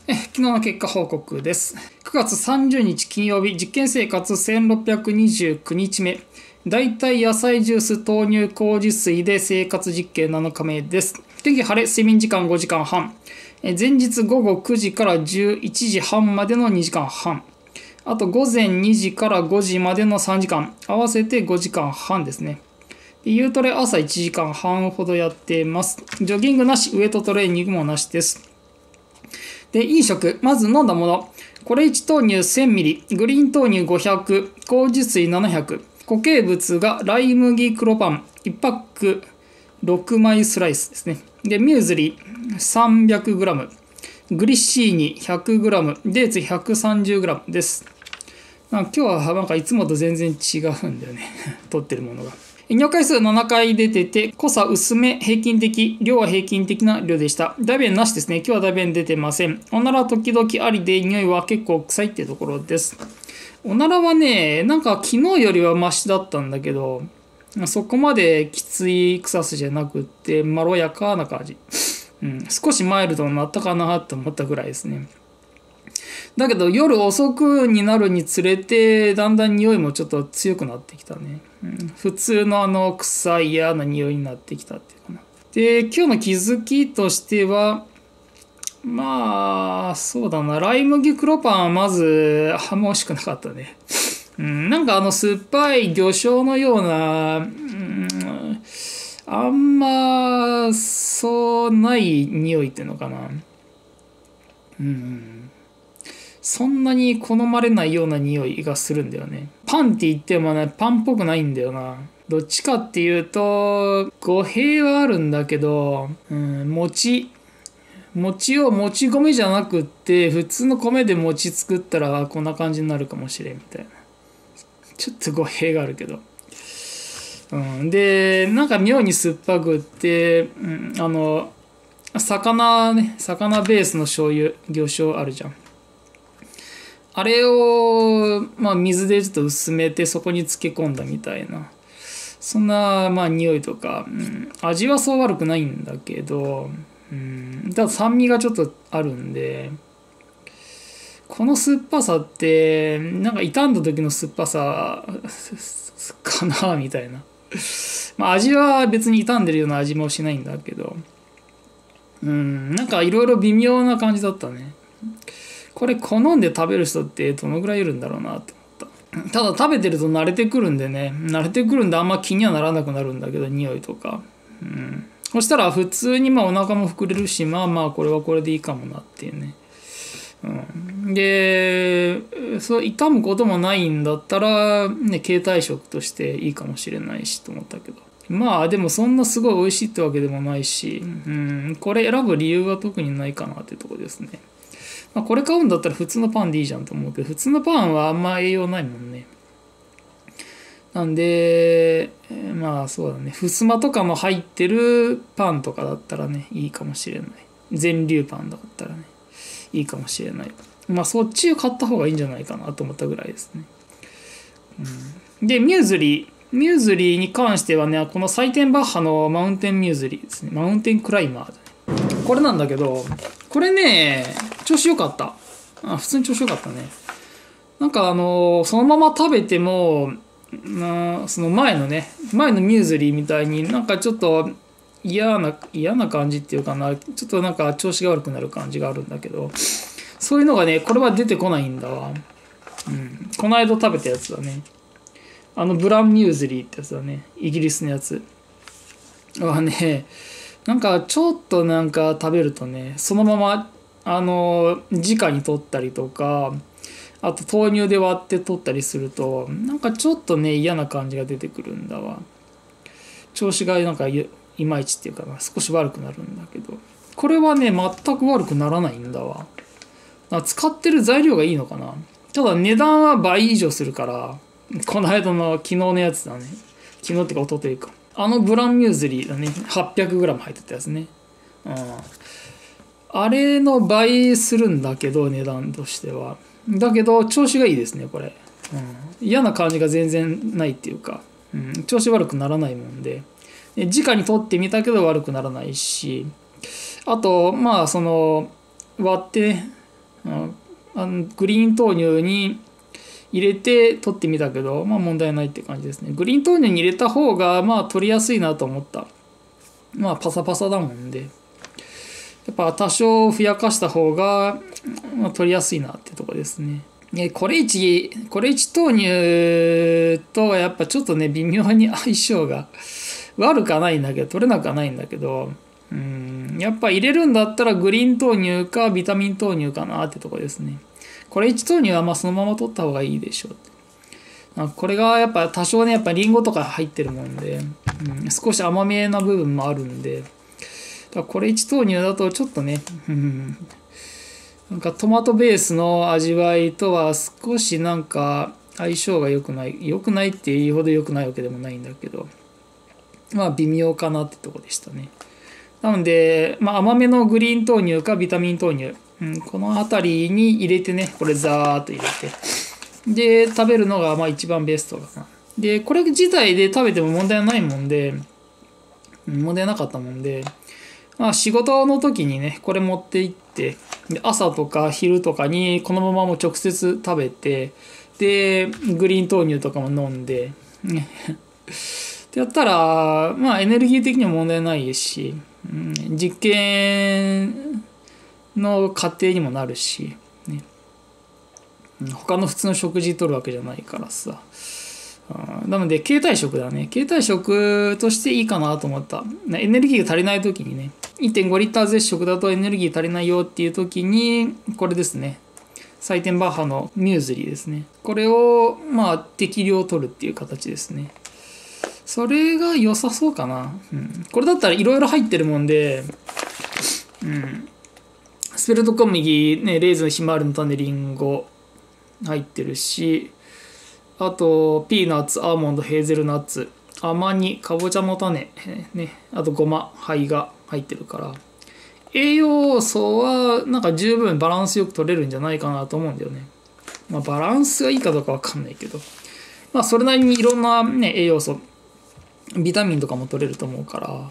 S1: え昨日の結果報告です。くがつさんじゅうにち金曜日、実験生活せんろっぴゃくにじゅうくにちめ。代替野菜ジュース豆乳麹水で生活実験なのかめです。天気晴れ、睡眠時間ごじかんはん。え前日午後くじからじゅういちじはんまでのにじかんはん。あと午前にじからごじまでのさんじかん。合わせてごじかんはんですね。ユートレ朝いちじかんはんほどやってます。ジョギングなし、ウエイトトレーニングもなしです。で、飲食。まず飲んだもの。これいち豆乳 せんミリリットル、グリーン豆乳ごひゃく、麹水ななひゃく。固形物がライ麦黒パンいちパックろくまいスライスですね。で、ミューズリ さんびゃくグラム、グリッシーニ ひゃくグラム、デーツ ひゃくさんじゅうグラム です。今日はなんかいつもと全然違うんだよね。取ってるものが。尿回数ななかい出てて、濃さ薄め、平均的、量は平均的な量でした。大便なしですね。今日は大便出てません。おなら時々ありで、匂いは結構臭いっていうところです。おならはね、なんか昨日よりはマシだったんだけど、そこまできつい臭さじゃなくって、まろやかな感じ。うん、少しマイルドになったかなと思ったぐらいですね。だけど夜遅くになるにつれてだんだん匂いもちょっと強くなってきたね、うん、普通のあの臭い嫌な匂いになってきたっていうかな。で今日の気づきとしてはまあそうだな、ライ麦黒パンはまずあんま美味しくなかったね、うん、なんかあの酸っぱい魚醤のような、うん、あんまそうない匂いっていうのかな、うんそんなに好まれないような匂いがするんだよね。パンって言ってもね、パンっぽくないんだよな。どっちかっていうと、語弊はあるんだけど、うん、餅。餅をもち米じゃなくって、普通の米で餅作ったらこんな感じになるかもしれんみたいな。ちょっと語弊があるけど。うん、で、なんか妙に酸っぱくって、うん、あの、魚ね、魚ベースの醤油、魚醤あるじゃん。あれを、まあ、水でちょっと薄めてそこに漬け込んだみたいなそんなまあ匂いとか、うん、味はそう悪くないんだけど、うん、ただ酸味がちょっとあるんでこの酸っぱさってなんか傷んだ時の酸っぱさかなみたいな、まあ、味は別に傷んでるような味もしないんだけど、うん、なんかいろいろ微妙な感じだったね。これ好んで食べる人ってどのぐらいいるんだろうなって思った。ただ食べてると慣れてくるんでね、慣れてくるんであんま気にはならなくなるんだけど、匂いとか、うん、そしたら普通にまあお腹も膨れるし、まあまあこれはこれでいいかもなっていうね、うん、でそう傷むこともないんだったら、ね、携帯食としていいかもしれないしと思ったけど、まあでもそんなすごい美味しいってわけでもないし、うん、これ選ぶ理由は特にないかなってとこですね。まあ、これ買うんだったら普通のパンでいいじゃんと思うけど、普通のパンはあんま栄養ないもんね。なんで、まあそうだね、ふすまとかも入ってるパンとかだったらね、いいかもしれない。全粒パンだったらね、いいかもしれない。まあそっちを買った方がいいんじゃないかなと思ったぐらいですね。うん、で、ミューズリー。ミューズリーに関してはね、このサイテンバッハのマウンテンミューズリーですね。マウンテンクライマーだね。これなんだけど、これね、調子良かった。あ、普通に調子良かったね。なんかあのー、そのまま食べても、なその前のね、前のミューズリーみたいになんかちょっと嫌な、嫌な感じっていうかな、ちょっとなんか調子が悪くなる感じがあるんだけど、そういうのがね、これは出てこないんだわ。うん。この間食べたやつだね。あのブランミューズリーってやつだね。イギリスのやつ。はね、なんかちょっとなんか食べるとね、そのままあの直に取ったりとか、あと豆乳で割って取ったりするとなんかちょっとね嫌な感じが出てくるんだわ。調子がなんかいまいちっていうかな、少し悪くなるんだけど、これはね全く悪くならないんだわ。使ってる材料がいいのかな。ただ値段は倍以上するから、この間の昨日のやつだね、昨日ってか一昨日か、あのブランミューズリーだね、 はっぴゃくグラム 入ってたやつね、うん、あれの倍するんだけど値段としては、だけど調子がいいですねこれ、うん、嫌な感じが全然ないっていうか、うん、調子悪くならないもんで、直に取ってみたけど悪くならないし、あとまあその割ってあのグリーン豆乳に入れて取ってみたけど、まあ問題ないって感じですね。グリーン豆乳に入れた方がまあ取りやすいなと思った。まあパサパサだもんで、やっぱ多少ふやかした方が、まあ、取りやすいなってとこですね。これいち、これいち豆乳とはやっぱちょっとね、微妙に相性が悪くはないんだけど、取れなくはないんだけど、うん、やっぱ入れるんだったらグリーン豆乳かビタミン豆乳かなってとこですね。これいち豆乳はまあそのまま取った方がいいでしょうって。これがやっぱ多少ね、やっぱリンゴとか入ってるもんで、うん、少し甘めな部分もあるんで、だからこれいち豆乳だとちょっとね、うん、なんかトマトベースの味わいとは少しなんか相性が良くない、良くないっていうほど良くないわけでもないんだけど、まあ微妙かなってとこでしたね。なので、まあ、甘めのグリーン豆乳かビタミン豆乳、うん、この辺りに入れてね、これザーっと入れて、で、食べるのがまあ一番ベストかな。で、これ自体で食べても問題はないもんで、問題なかったもんで、まあ、仕事の時にね、これ持って行って、で朝とか昼とかにこのままも直接食べて、で、グリーン豆乳とかも飲んで、ってやったら、まあエネルギー的には問題ないですし、うん、実験の過程にもなるし、ね、他の普通の食事とるわけじゃないからさ。なので携帯食だね。携帯食としていいかなと思った。エネルギーが足りない時にね、いってんごリッター絶食だとエネルギー足りないよっていう時に、これですね。サイテンバッハのミューズリーですね。これをまあ適量取るっていう形ですね。それが良さそうかな。うん、これだったらいろいろ入ってるもんで、うん、スペルト小麦、ね、レーズン、ひまわりの種、リンゴ入ってるし、あとピーナッツ、アーモンド、ヘーゼルナッツ、甘煮、かぼちゃの種、ね、あとごま、胚が入ってるから、栄養素はなんか十分バランスよく取れるんじゃないかなと思うんだよね。まあバランスがいいかどうかわかんないけど、まあそれなりにいろんなね栄養素、ビタミンとかも取れると思うから、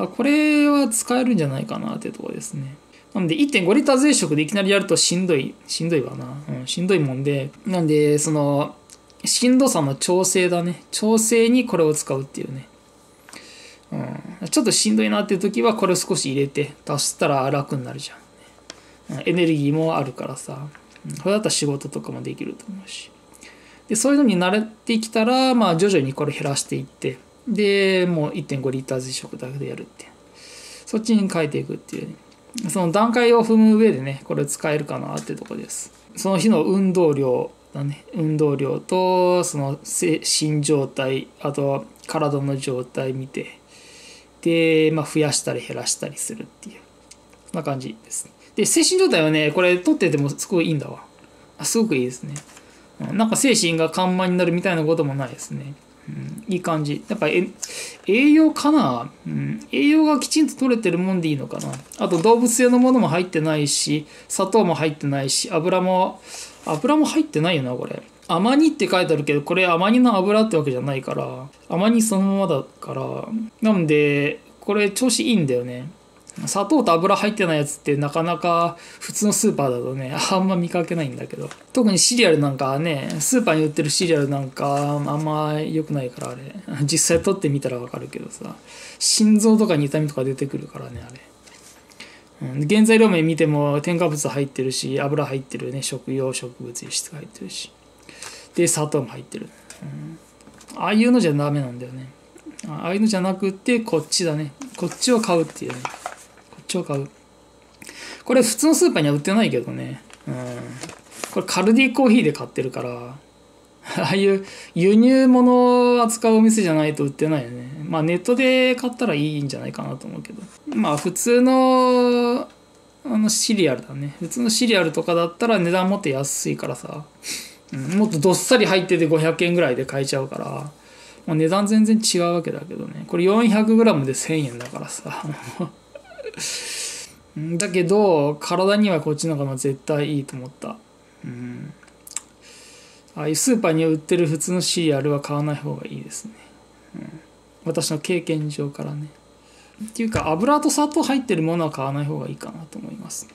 S1: これは使えるんじゃないかなっていうところですね。なんで いってんごリッター絶食でいきなりやるとしんどい、しんどいわな。うん、しんどいもんで、なんでその、しんどさの調整だね。調整にこれを使うっていうね。うん、ちょっとしんどいなっていう時はこれを少し入れて足したら楽になるじゃん。エネルギーもあるからさ。これだったら仕事とかもできると思うし。で、そういうのに慣れてきたら、まあ徐々にこれ減らしていって、で、もう いってんごリッター絶食だけでやるって。そっちに変えていくっていう、ね。その段階を踏む上でね、これ使えるかなってとこです。その日の運動量だね。運動量と、その心状態、あと体の状態見て、で、まあ増やしたり減らしたりするっていう。そんな感じです。で、精神状態はね、これ取っててもすごいいいんだわ。あ、すごくいいですね。なんか精神が緩慢になるみたいなこともないですね。うん、いい感じ。やっぱり栄養かな、うん、栄養がきちんと取れてるもんでいいのかな。あと動物性のものも入ってないし、砂糖も入ってないし、油も、油も入ってないよな、これ。甘煮って書いてあるけど、これ甘煮の油ってわけじゃないから、甘煮そのままだから、なので、これ調子いいんだよね。砂糖と油入ってないやつってなかなか普通のスーパーだとね、あんま見かけないんだけど。特にシリアルなんかね、スーパーに売ってるシリアルなんかあんま良くないからあれ。実際取ってみたらわかるけどさ、心臓とかに痛みとか出てくるからね、あれ。うん、原材料名見ても添加物入ってるし、油入ってるね、食用植物油脂が入ってるし。で、砂糖も入ってる。うん、ああいうのじゃダメなんだよね。ああいうのじゃなくってこっちだね。こっちを買うっていうね。買うこれ普通のスーパーには売ってないけどね、うん、これカルディコーヒーで買ってるからああいう輸入物を扱うお店じゃないと売ってないよね。まあネットで買ったらいいんじゃないかなと思うけど、まあ普通のあのシリアルだね。普通のシリアルとかだったら値段もっと安いからさ、うん、もっとどっさり入っててごひゃくえんぐらいで買えちゃうから、もう値段全然違うわけだけどね。これ よんひゃくグラム でせんえんだからさだけど体にはこっちの方が絶対いいと思った、うん、ああいうスーパーに売ってる普通のシリアルは買わない方がいいですね、うん、私の経験上からね。っていうか油と砂糖入ってるものは買わない方がいいかなと思います。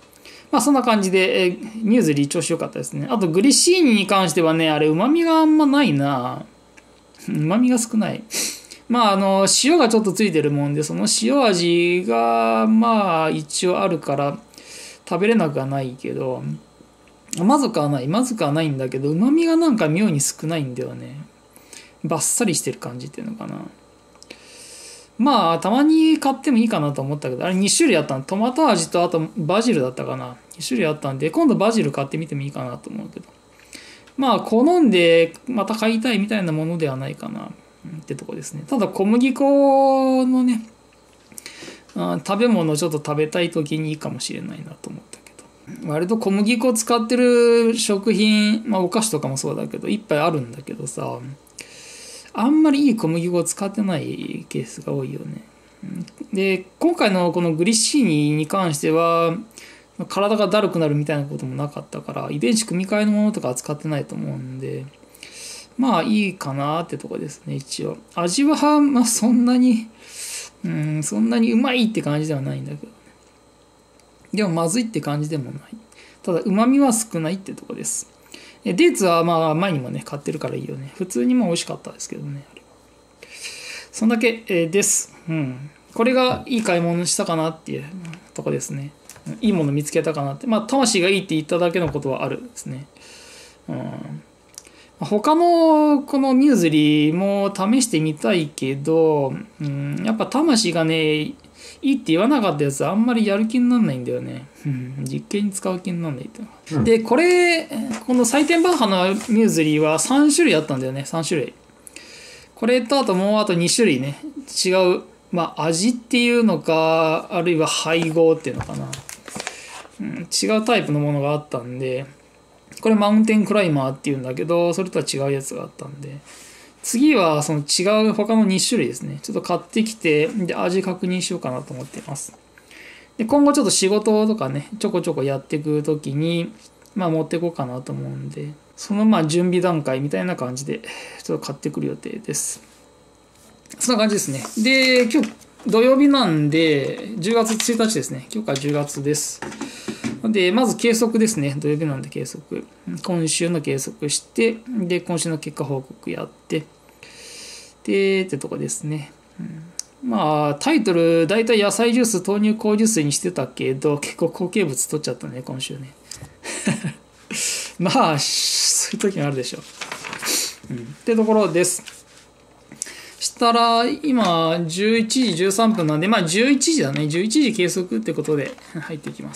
S1: まあそんな感じで、えー、ミューズリー調子良かったですね。あとグリシーニに関してはね、あれ旨味があんまないな。旨味が少ない。まああの、塩がちょっとついてるもんで、その塩味がまあ一応あるから食べれなくはないけど、まずくはない。まずくはないんだけど、旨味がなんか妙に少ないんだよね。バッサリしてる感じっていうのかな。まあ、たまに買ってもいいかなと思ったけど、あれに種類あったの。トマト味とあとバジルだったかな。に種類あったんで、今度バジル買ってみてもいいかなと思うけど。まあ、好んでまた買いたいみたいなものではないかなってとこですね。ただ小麦粉のね、食べ物をちょっと食べたい時にいいかもしれないなと思ったけど。割と小麦粉を使ってる食品、まあお菓子とかもそうだけど、いっぱいあるんだけどさ、あんまりいい小麦粉を使ってないケースが多いよね。で、今回のこのグリッシーニに関しては、体がだるくなるみたいなこともなかったから、遺伝子組み換えのものとかは使ってないと思うんで、まあいいかなってとこですね、一応。味は、まあそんなに、うん、そんなにうまいって感じではないんだけどね。でもまずいって感じでもない。ただ、旨味は少ないってとこです。デーツはまあ前にもね買ってるからいいよね。普通にも美味しかったですけどね。そんだけです。うん。これがいい買い物したかなっていうとこですね。いいもの見つけたかなって。まあ魂がいいって言っただけのことはあるですね。うん。他のこのミューズリーも試してみたいけど、うん、やっぱ魂がね、いいって言わなかったやつあんまりやる気にならないんだよね。うん、実験に使う気にならないって、うん、で、これ、この採点バッハのミューズリーはさん種類あったんだよね、さん種類。これとあともうあとに種類ね、違う、まあ味っていうのか、あるいは配合っていうのかな。うん、違うタイプのものがあったんで、これマウンテンクライマーっていうんだけど、それとは違うやつがあったんで、次はその違う他のに種類ですね。ちょっと買ってきて、で味確認しようかなと思っています。で今後ちょっと仕事とかね、ちょこちょこやっていくときに、まあ持っていこうかなと思うんで、そのまあ準備段階みたいな感じで、ちょっと買ってくる予定です。そんな感じですね。で、今日土曜日なんで、じゅうがつついたちですね。今日からじゅうがつです。で、まず計測ですね。土曜日なんで計測。今週の計測して、で、今週の結果報告やって、で、ってとこですね。うん、まあ、タイトル、だいたい野菜ジュース、豆乳麹水にしてたけど、結構固形物取っちゃったね、今週ね。まあ、そういう時もあるでしょう。うん、ってところです。したら、今、じゅういちじじゅうさんぷんなんで、まあ、じゅういちじだね。じゅういちじ計測ってことで入っていきます。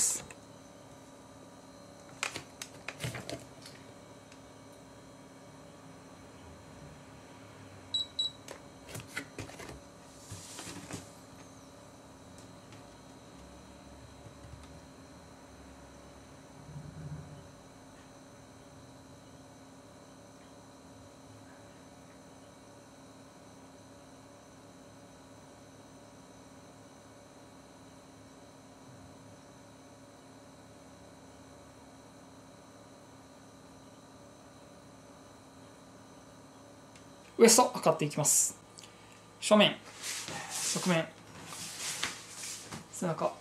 S1: ウエスト測っていきます。正面、側面、背中。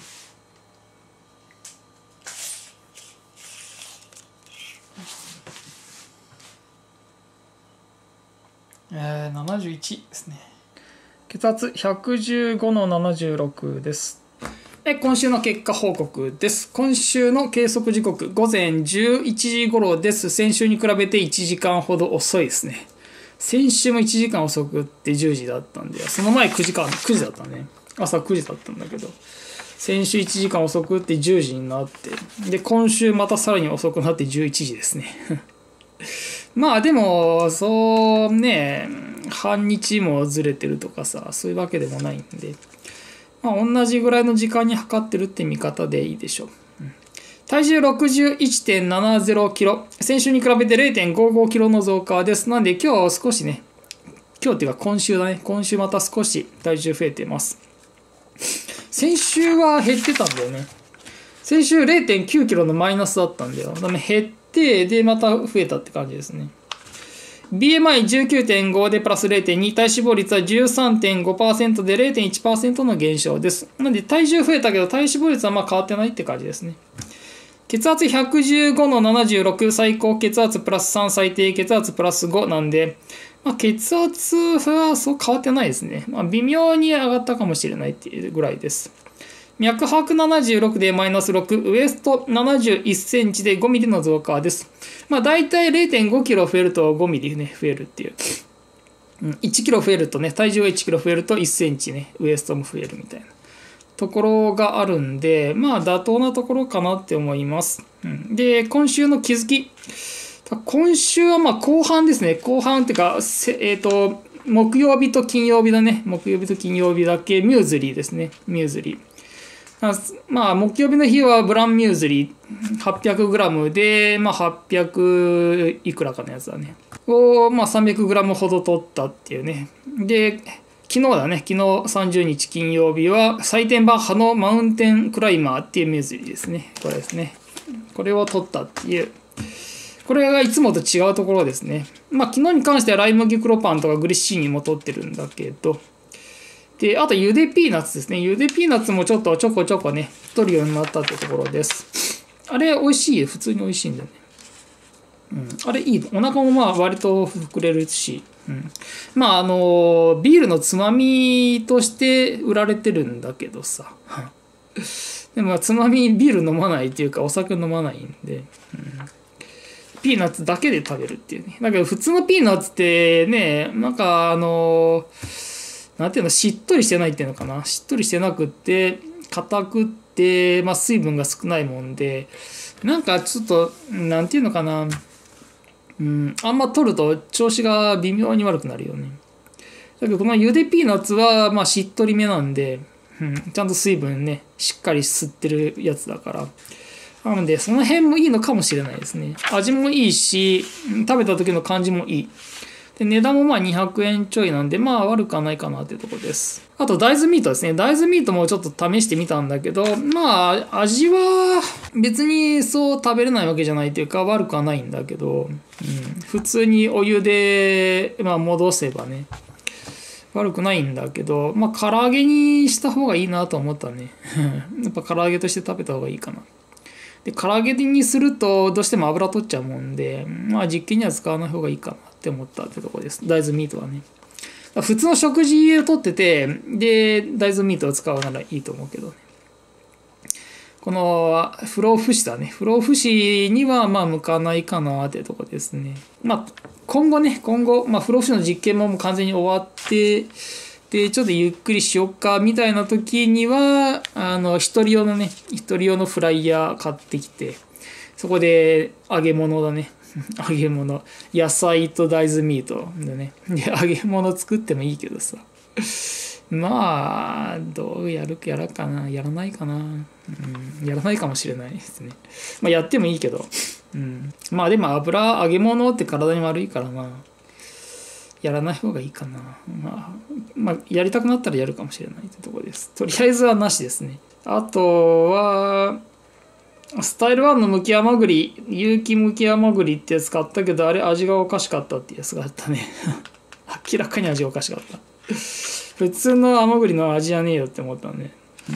S1: えー、ななじゅういちですね。血圧ひゃくじゅうごのななじゅうろくです。今週の結果報告です。今週の計測時刻、午前じゅういちじ頃です。先週に比べていちじかんほど遅いですね。先週もいちじかん遅くってじゅうじだったんで、その前くじか、くじだったね。朝くじだったんだけど、先週いちじかん遅くってじゅうじになって、で、今週またさらに遅くなってじゅういちじですね。まあでも、そうね、半日もずれてるとかさ、そういうわけでもないんで、まあ同じぐらいの時間に測ってるって見方でいいでしょう。体重 ろくじゅういってんななゼロキロ。先週に比べて れいてんごごキロの増加です。なんで今日少しね、今日っていうか今週だね。今週また少し体重増えてます。先週は減ってたんだよね。先週 れいてんきゅうキロのマイナスだったんだよ。だめ減って、で、また増えたって感じですね。ビーエムアイじゅうきゅうてんご でプラス れいてんに、体脂肪率は じゅうさんてんごパーセント で れいてんいちパーセント の減少です。なので体重増えたけど体脂肪率はまあ変わってないって感じですね。 血圧ひゃくじゅうごのななじゅうろく、最高血圧プラスさん、最低血圧プラスごなんで、まあ、血圧はそう変わってないですね。まあ、微妙に上がったかもしれないっていうぐらいです。脈拍ななじゅうろくでマイナスろく、ウエストななじゅういっセンチでごミリの増加です。まあ、だいたい れいてんごキロ増えるとごミリね、増えるっていう。いちキロ増えるとね、体重がいちキロ増えるといっセンチね、ウエストも増えるみたいなところがあるんで、まあ妥当なところかなって思います。うん、で、今週の気づき。今週はまあ後半ですね。後半っていうか、えっと、木曜日と金曜日だね。木曜日と金曜日だけミューズリーですね。ミューズリー。まあ、木曜日の日はブランミューズリー はっぴゃくグラム で、まあ、はっぴゃくいくらかのやつだね。を、まあ、さんびゃくグラム ほど取ったっていうね。で、昨日だね。昨日さんじゅうにち金曜日は、採点バッハのマウンテンクライマーっていうミューズリーですね。これですね。これを取ったっていう。これがいつもと違うところですね。まあ、昨日に関してはライ麦クロパンとかグリッシーニも取ってるんだけど、で、あと、ゆでピーナッツですね。ゆでピーナッツもちょっとちょこちょこね、取るようになったってところです。あれ、美味しいよ。普通に美味しいんだよね。うん。あれ、いい。お腹もまあ、割と膨れるし。うん。まあ、あの、ビールのつまみとして売られてるんだけどさ。でも、つまみビール飲まないっていうか、お酒飲まないんで。うん、ピーナッツだけで食べるっていうね。だけど、普通のピーナッツってね、なんか、あの、なんていうの、しっとりしてないっていうのかな。しっとりしてなくって、硬くって、まあ、水分が少ないもんで、なんかちょっと、なんていうのかな。うん、あんま取ると調子が微妙に悪くなるよね。だけど、このゆでピーナッツは、まあ、しっとりめなんで、うん、ちゃんと水分ね、しっかり吸ってるやつだから。なので、その辺もいいのかもしれないですね。味もいいし、食べた時の感じもいい。で値段もまあにひゃくえんちょいなんで、まあ悪くはないかなっていうところです。あと大豆ミートですね。大豆ミートもちょっと試してみたんだけど、まあ味は別にそう食べれないわけじゃないというか悪くはないんだけど、うん、普通にお湯で、まあ、戻せばね、悪くないんだけど、まあ唐揚げにした方がいいなと思ったね。やっぱ唐揚げとして食べた方がいいかな。で唐揚げにするとどうしても油取っちゃうもんで、まあ実験には使わない方がいいかなって思ったってところです。大豆ミートはね。普通の食事をとってて、で、大豆ミートを使うならいいと思うけどね。この不老不死だね。不老不死にはまあ向かないかなってところですね。まあ今後ね、今後、まあ不老不死の実験ももう完全に終わって、で、ちょっとゆっくりしよっかみたいな時には、あの、一人用のね、一人用のフライヤー買ってきて、そこで揚げ物だね。揚げ物。野菜と大豆ミートでね。で、揚げ物作ってもいいけどさ。まあ、どうやるかやらかな。やらないかな。うん、やらないかもしれないですね。まあ、やってもいいけど。うん、まあ、でも油、揚げ物って体に悪いからな。やらない方がいいかな。まあ、まあ、やりたくなったらやるかもしれないってところです。とりあえずはなしですね。あとは、スタイルワンのむき甘栗、有機むき甘栗ってやつ買ったけど、あれ味がおかしかったってやつがあったね。明らかに味がおかしかった。普通の甘栗の味じゃねえよって思ったね。うん、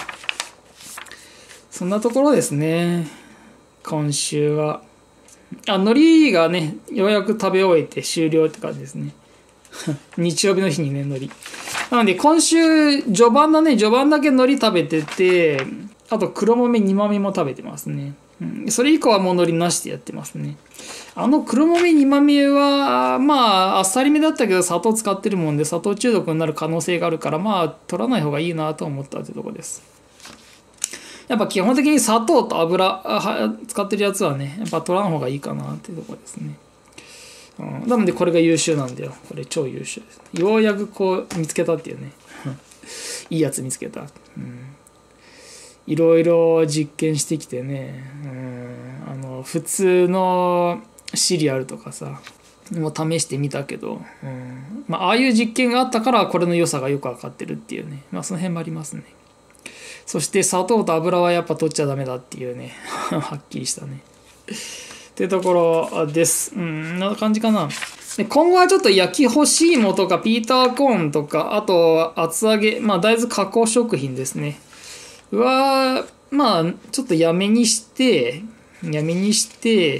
S1: そんなところですね。今週は。あ、海苔がね、ようやく食べ終えて終了って感じですね。日曜日の日にね、海苔。なので今週、序盤だね、序盤だけ海苔食べてて、あと黒豆煮豆も食べてますね。うん、それ以降はもう海苔なしでやってますね。あの黒豆煮豆は、まあ、あっさりめだったけど砂糖使ってるもんで砂糖中毒になる可能性があるから、まあ、取らない方がいいなと思ったってとこです。やっぱ基本的に砂糖と油使ってるやつはね、やっぱ取らん方がいいかなっていうところですね。うん、なのでこれが優秀なんだよ。これ超優秀です。ようやくこう見つけたっていうね。いいやつ見つけた。うん、いろいろ実験してきてね、うん、あの普通のシリアルとかさ、もう試してみたけど、うんまあ、ああいう実験があったからこれの良さがよく分かってるっていうね。まあその辺もありますね。そして砂糖と油はやっぱ取っちゃダメだっていうねはっきりしたねっていうところです。うん、な感じかな。で今後はちょっと焼き干し芋とかピーターコーンとか、あと厚揚げ、まあ大豆加工食品ですねはまあ、ちょっとやめにして、やめにして、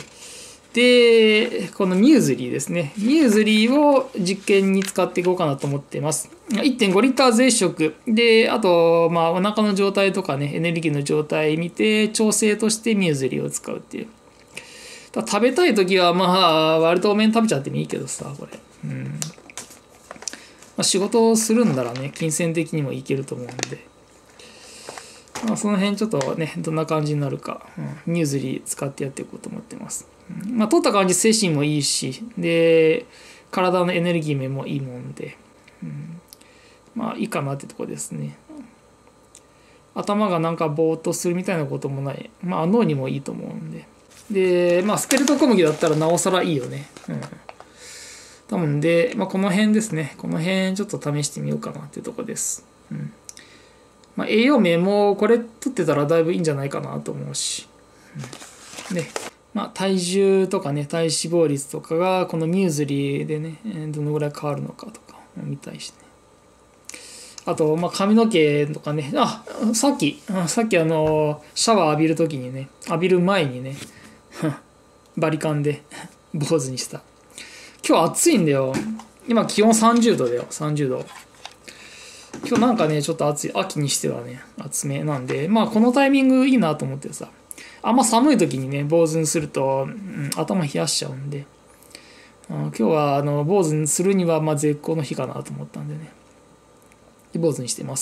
S1: で、このミューズリーですね。ミューズリーを実験に使っていこうかなと思っています。いってんごリッター絶食。で、あと、まあ、お腹の状態とかね、エネルギーの状態見て、調整としてミューズリーを使うっていう。だ食べたいときは、まあ、割と多めに食べちゃってもいいけどさ、これ。うん。まあ、仕事をするんならね、金銭的にもいけると思うんで。まあ、その辺ちょっとね、どんな感じになるか、うん、ミューズリー使ってやっていこうと思ってます。うん、まあ、取った感じ、精神もいいし、で、体のエネルギー面もいいもんで、うん、まあ、いいかなってとこですね。頭がなんかぼーっとするみたいなこともない。まあ、脳にもいいと思うんで。で、まあ、スケルトン小麦だったらなおさらいいよね。うん。多分で、まあ、この辺ですね。この辺ちょっと試してみようかなってとこです。うん。まあ、栄養面もこれ取ってたらだいぶいいんじゃないかなと思うし。うん、で、まあ、体重とかね、体脂肪率とかがこのミューズリーでね、どのぐらい変わるのかとか見たいしね。あと、まあ、髪の毛とかね、あ、さっき、さっきあの、シャワー浴びるときにね、浴びる前にね、バリカンで坊主にした。今日暑いんだよ。今気温さんじゅうどだよ、さんじゅうど。今日なんかね、ちょっと暑い。秋にしてはね、暑めなんで、まあこのタイミングいいなと思ってさ、あんま寒い時にね、坊主にすると、うん、頭冷やしちゃうんで、あの今日はあの坊主にするにはまあ絶好の日かなと思ったんでね、で坊主にしてます。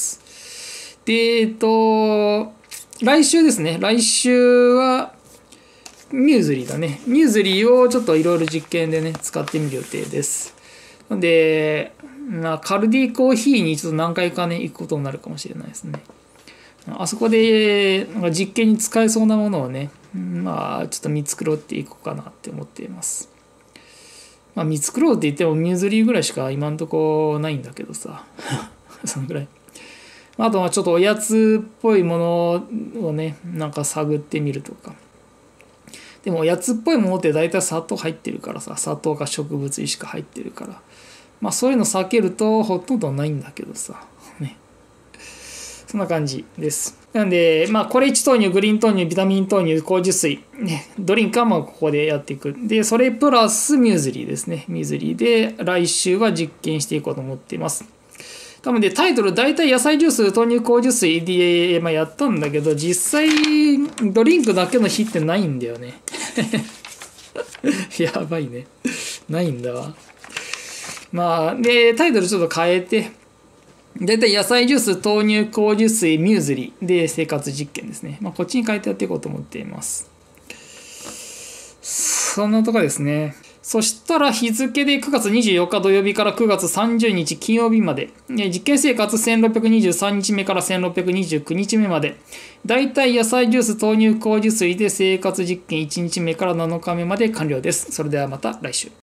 S1: で、えっと、来週ですね、来週は、ミューズリーだね。ミューズリーをちょっといろいろ実験でね、使ってみる予定です。で、まあ、カルディコーヒーにちょっと何回かね、行くことになるかもしれないですね。あそこで、なんか実験に使えそうなものをね、まあ、ちょっと見繕っていこうかなって思っています。まあ、見繕うって言ってもミューズリーぐらいしか今んとこないんだけどさ。そのぐらい。あとはちょっとおやつっぽいものをね、なんか探ってみるとか。でもおやつっぽいものって大体砂糖入ってるからさ、砂糖か植物油しか入ってるから。まあそういうの避けるとほとんどないんだけどさ。ね。そんな感じです。なんで、まあこれいち豆乳、グリーン豆乳、ビタミン豆乳、麹水、ね、ドリンクはまあここでやっていく。で、それプラスミューズリーですね。ミューズリーで来週は実験していこうと思っています。多分でタイトル大体野菜ジュース、豆乳、麹水で、まあ、やったんだけど、実際ドリンクだけの日ってないんだよね。やばいね。ないんだわ。まあ、で、タイトルちょっと変えて、大体野菜ジュース、豆乳、麹水、ミューズリーで生活実験ですね。まあ、こっちに変えてやっていこうと思っています。そんなとこですね。そしたら日付でくがつにじゅうよっか土曜日からくがつさんじゅうにち金曜日まで、実験生活せんろっぴゃくにじゅうさんにちめからせんろっぴゃくにじゅうくにちめまで、だいたい野菜ジュース、豆乳、麹水で生活実験いちにちめからなのかめまで完了です。それではまた来週。